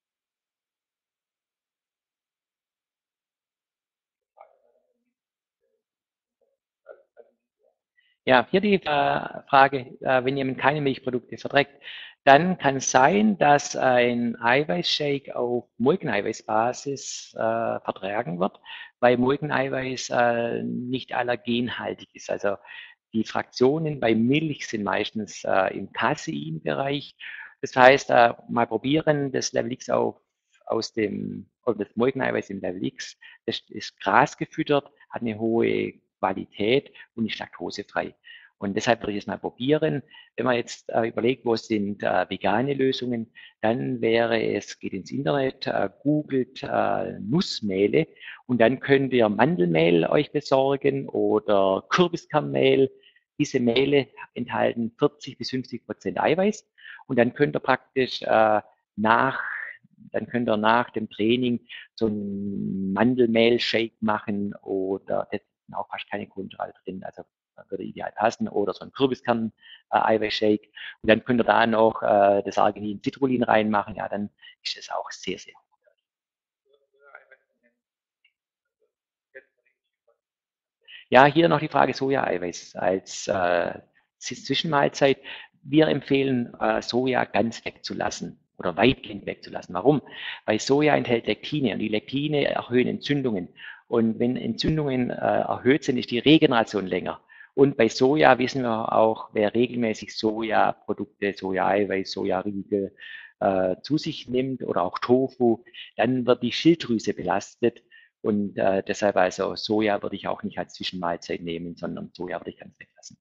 Ja, hier die Frage, wenn jemand keine Milchprodukte verträgt, dann kann es sein, dass ein Eiweißshake auf Molkeneiweißbasis vertragen wird, weil Molkeneiweiß nicht allergenhaltig ist. Also die Fraktionen bei Milch sind meistens im Caseinbereich. Das heißt, mal probieren, das Level X oder das Molkeneiweiß im Level X, das ist grasgefüttert, hat eine hohe Qualität und ist laktosefrei. Und deshalb würde ich es mal probieren. Wenn man jetzt überlegt, wo sind vegane Lösungen, dann geht ins Internet, googelt Nussmehle und dann könnt ihr Mandelmehl euch besorgen oder Kürbiskernmehl. Diese Mehle enthalten 40 bis 50% Eiweiß und dann könnt ihr praktisch nach dann könnt ihr nach dem Training so einen Mandelmehl-Shake machen oder da sind auch fast keine Kohlenhydrate drin, also würde ideal passen, oder so ein Kürbiskern-Eiweiß-Shake. Und dann könnt ihr da noch das Arginin Citrullin reinmachen, ja, dann ist es auch sehr, sehr gut. Ja, hier noch die Frage Soja-Eiweiß als Zwischenmahlzeit. Wir empfehlen, Soja ganz wegzulassen oder weitgehend wegzulassen. Warum? Weil Soja enthält Lektine und die Lektine erhöhen Entzündungen. Und wenn Entzündungen erhöht sind, ist die Regeneration länger. Und bei Soja wissen wir auch, wer regelmäßig Sojaprodukte, Soja-Eiweiß, Sojariegel zu sich nimmt oder auch Tofu, dann wird die Schilddrüse belastet und deshalb also Soja würde ich auch nicht als Zwischenmahlzeit nehmen, sondern Soja würde ich ganz weglassen.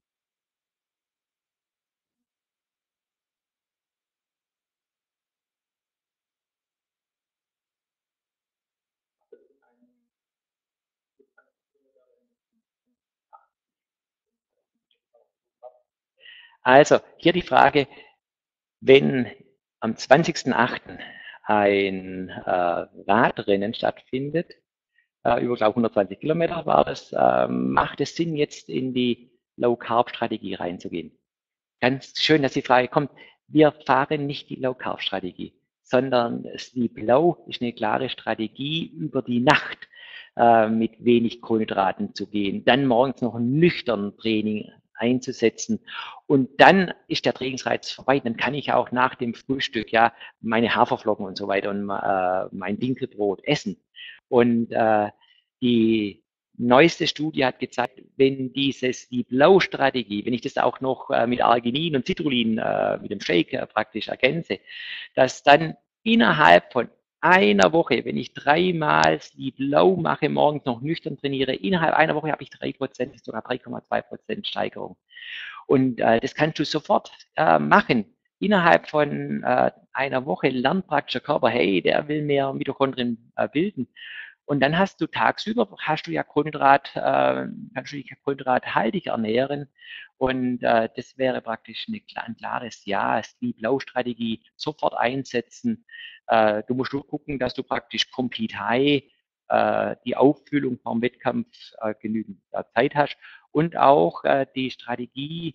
Also hier die Frage, wenn am 20.08. ein Radrennen stattfindet, über, glaube ich, 120 Kilometer war das, macht es Sinn, jetzt in die Low-Carb-Strategie reinzugehen? Ganz schön, dass die Frage kommt. Wir fahren nicht die Low-Carb-Strategie, sondern Sleep Low ist eine klare Strategie, über die Nacht mit wenig Kohlenhydraten zu gehen, dann morgens noch ein nüchtern Training einzusetzen und dann ist der Trainingsreiz vorbei. Dann kann ich auch nach dem Frühstück ja meine Haferflocken und so weiter und mein Dinkelbrot essen. Und die neueste Studie hat gezeigt, wenn diese Sleep Low Strategie, wenn ich das auch noch mit Arginin und Citrullin, mit dem Shake praktisch ergänze, dass dann innerhalb von einer Woche, wenn ich dreimal Sleep Low mache, morgens noch nüchtern trainiere, innerhalb einer Woche habe ich 3%, sogar 3,2% Steigerung. Und das kannst du sofort machen. Innerhalb von einer Woche lernt praktisch der Körper, hey, der will mehr Mitochondrien bilden. Und dann hast du tagsüber, hast du ja kannst du dich ja kohlenhydrathaltig ernähren. Und das wäre praktisch ein klares Ja, Sleep-Low-Strategie, sofort einsetzen. Du musst nur gucken, dass du praktisch Complete High, die Auffüllung vom Wettkampf genügend Zeit hast. Und auch die Strategie,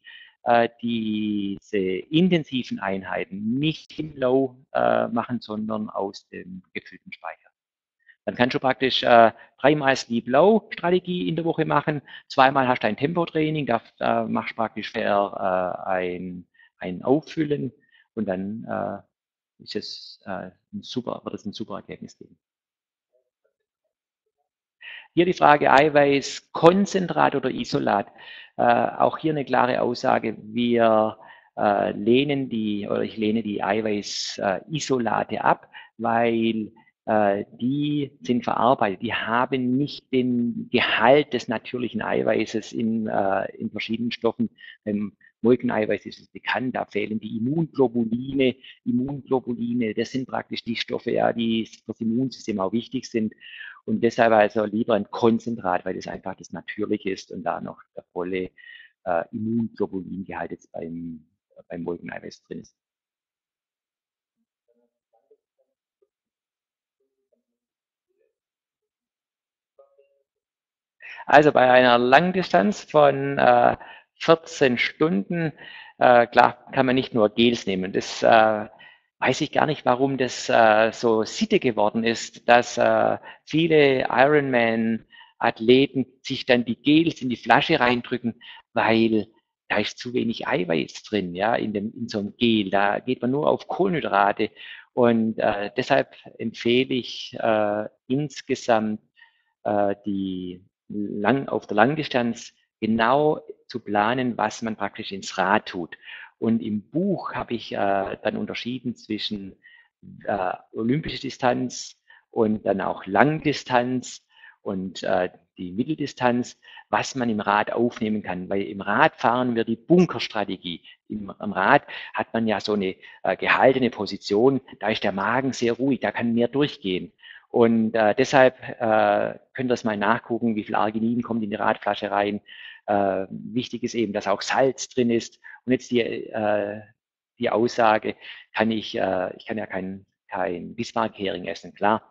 diese intensiven Einheiten nicht im Low machen, sondern aus dem gefüllten Speicher. Dann kannst du praktisch dreimal Sleep Low Strategie in der Woche machen, zweimal hast du ein Tempotraining, da machst du praktisch ein Auffüllen und dann ist es wird es ein super Ergebnis geben. Hier die Frage Eiweiß, Konzentrat oder Isolat. Auch hier eine klare Aussage. Ich lehne die Eiweiß-Isolate ab, weil die sind verarbeitet. Die haben nicht den Gehalt des natürlichen Eiweißes in verschiedenen Stoffen. Beim Molkeneiweiß ist es bekannt, da fehlen die Immunglobuline. Immunglobuline, das sind praktisch die Stoffe, ja, die für das Immunsystem auch wichtig sind. Und deshalb also lieber ein Konzentrat, weil das einfach das Natürliche ist und da noch der volle Immunglobulingehalt jetzt beim Molkeneiweiß drin ist. Also bei einer Langdistanz von 14 Stunden, klar, kann man nicht nur Gels nehmen. Das weiß ich gar nicht, warum das so Sitte geworden ist, dass viele Ironman-Athleten sich dann die Gels in die Flasche reindrücken, weil da ist zu wenig Eiweiß drin, ja, in so einem Gel. Da geht man nur auf Kohlenhydrate. Und deshalb empfehle ich insgesamt auf der Langdistanz genau zu planen, was man praktisch ins Rad tut. Und im Buch habe ich dann unterschieden zwischen olympische Distanz und dann auch Langdistanz und die Mitteldistanz, was man im Rad aufnehmen kann. Weil im Rad fahren wir die Bunkerstrategie. Am Rad hat man ja so eine gehaltene Position, da ist der Magen sehr ruhig, da kann mehr durchgehen. Und deshalb könnt ihr das mal nachgucken, wie viel Arginin kommt in die Radflasche rein. Wichtig ist eben, dass auch Salz drin ist. Und jetzt die Aussage, ich kann ja kein kein Bismarck-Hering essen, klar.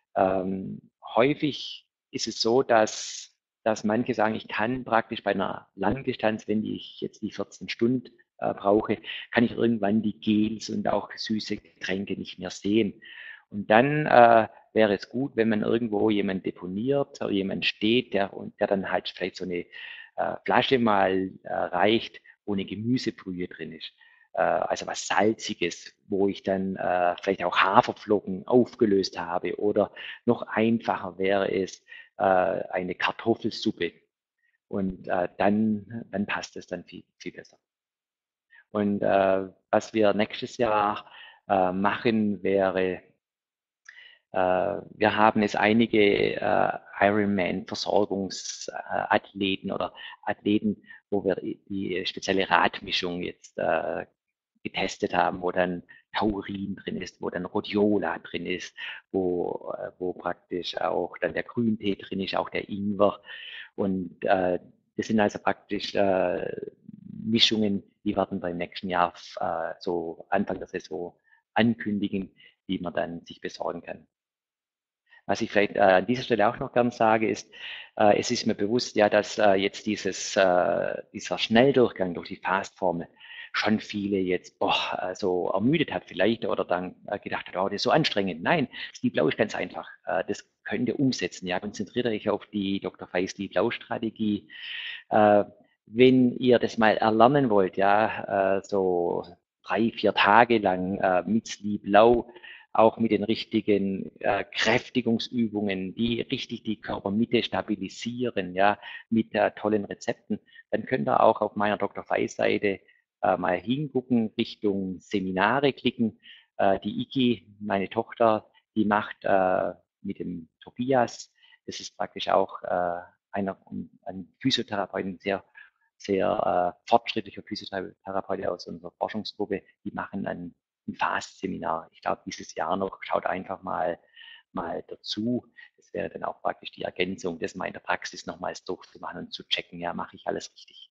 Häufig ist es so, dass manche sagen, ich kann praktisch bei einer langen Distanz, wenn ich jetzt die 14 Stunden brauche, kann ich irgendwann die Gels und auch süße Getränke nicht mehr sehen. Und dann wäre es gut, wenn man irgendwo jemand deponiert oder jemand steht, der dann halt vielleicht so eine Flasche mal reicht, wo eine Gemüsebrühe drin ist. Also was Salziges, wo ich dann vielleicht auch Haferflocken aufgelöst habe, oder noch einfacher wäre es eine Kartoffelsuppe, und dann passt es dann viel besser. Und was wir nächstes Jahr machen, wäre, wir haben jetzt einige Ironman-Versorgungsathleten oder Athleten, wo wir die spezielle Radmischung jetzt getestet haben, wo dann Taurin drin ist, wo dann Rhodiola drin ist, wo praktisch auch dann der Grüntee drin ist, auch der Ingwer. Und das sind also praktisch Mischungen, die werden beim nächsten Jahr so Anfang der Saison ankündigen, die man dann sich besorgen kann. Was ich vielleicht an dieser Stelle auch noch gern sage, ist, es ist mir bewusst, ja, dass jetzt dieser Schnelldurchgang durch die Fastformel schon viele jetzt so ermüdet hat vielleicht, oder dann gedacht hat, oh, das ist so anstrengend. Nein, Sleep Blau ist ganz einfach. Das könnt ihr umsetzen. Ja, konzentriert euch auf die Dr. Fei Sleep Blau Strategie. Äh, Wenn ihr das mal erlernen wollt, ja, so 3, 4 Tage lang mit Sleep Blau, auch mit den richtigen Kräftigungsübungen, die richtig die Körpermitte stabilisieren, ja, mit tollen Rezepten, dann könnt ihr auch auf meiner Dr. Fei-Seite mal hingucken, Richtung Seminare klicken. Die Iki, meine Tochter, die macht mit dem Tobias, das ist praktisch auch ein Physiotherapeut, ein sehr fortschrittlicher Physiotherapeut aus unserer Forschungsgruppe, die machen ein Fast-Seminar. Ich glaube, dieses Jahr noch, schaut einfach mal dazu. Das wäre dann auch praktisch die Ergänzung, das mal in der Praxis nochmals durchzumachen und zu checken, ja, mache ich alles richtig.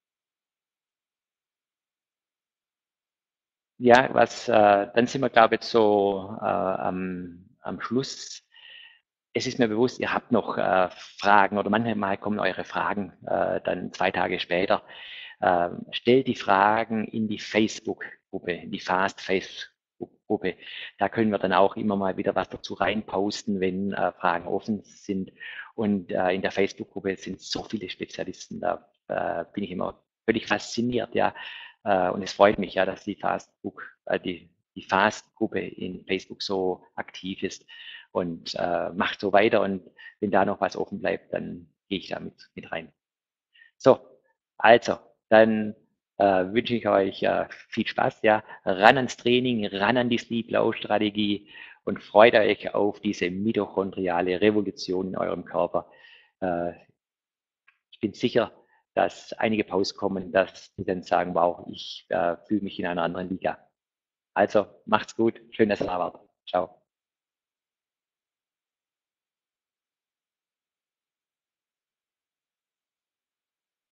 Ja, dann sind wir, glaube ich, jetzt so am Schluss. Es ist mir bewusst, ihr habt noch Fragen, oder manchmal kommen eure Fragen dann 2 Tage später. Stellt die Fragen in die Facebook-Gruppe, in die Fast-Facebook-Gruppe. Da können wir dann auch immer mal wieder was dazu reinposten, wenn Fragen offen sind. Und in der Facebook-Gruppe sind so viele Spezialisten, da bin ich immer völlig fasziniert, ja. Und es freut mich ja, dass die Fast-Gruppe in Facebook so aktiv ist, und macht so weiter. Und wenn da noch was offen bleibt, dann gehe ich da mit rein. So, also, dann wünsche ich euch viel Spaß, ja, ran ans Training, ran an die Sleep-Low-Strategie, und freut euch auf diese mitochondriale Revolution in eurem Körper. Äh, Ich bin sicher, dass einige Posts kommen, dass die dann sagen, wow, ich fühle mich in einer anderen Liga. Also, macht's gut, schön, dass ihr da wart. Ciao.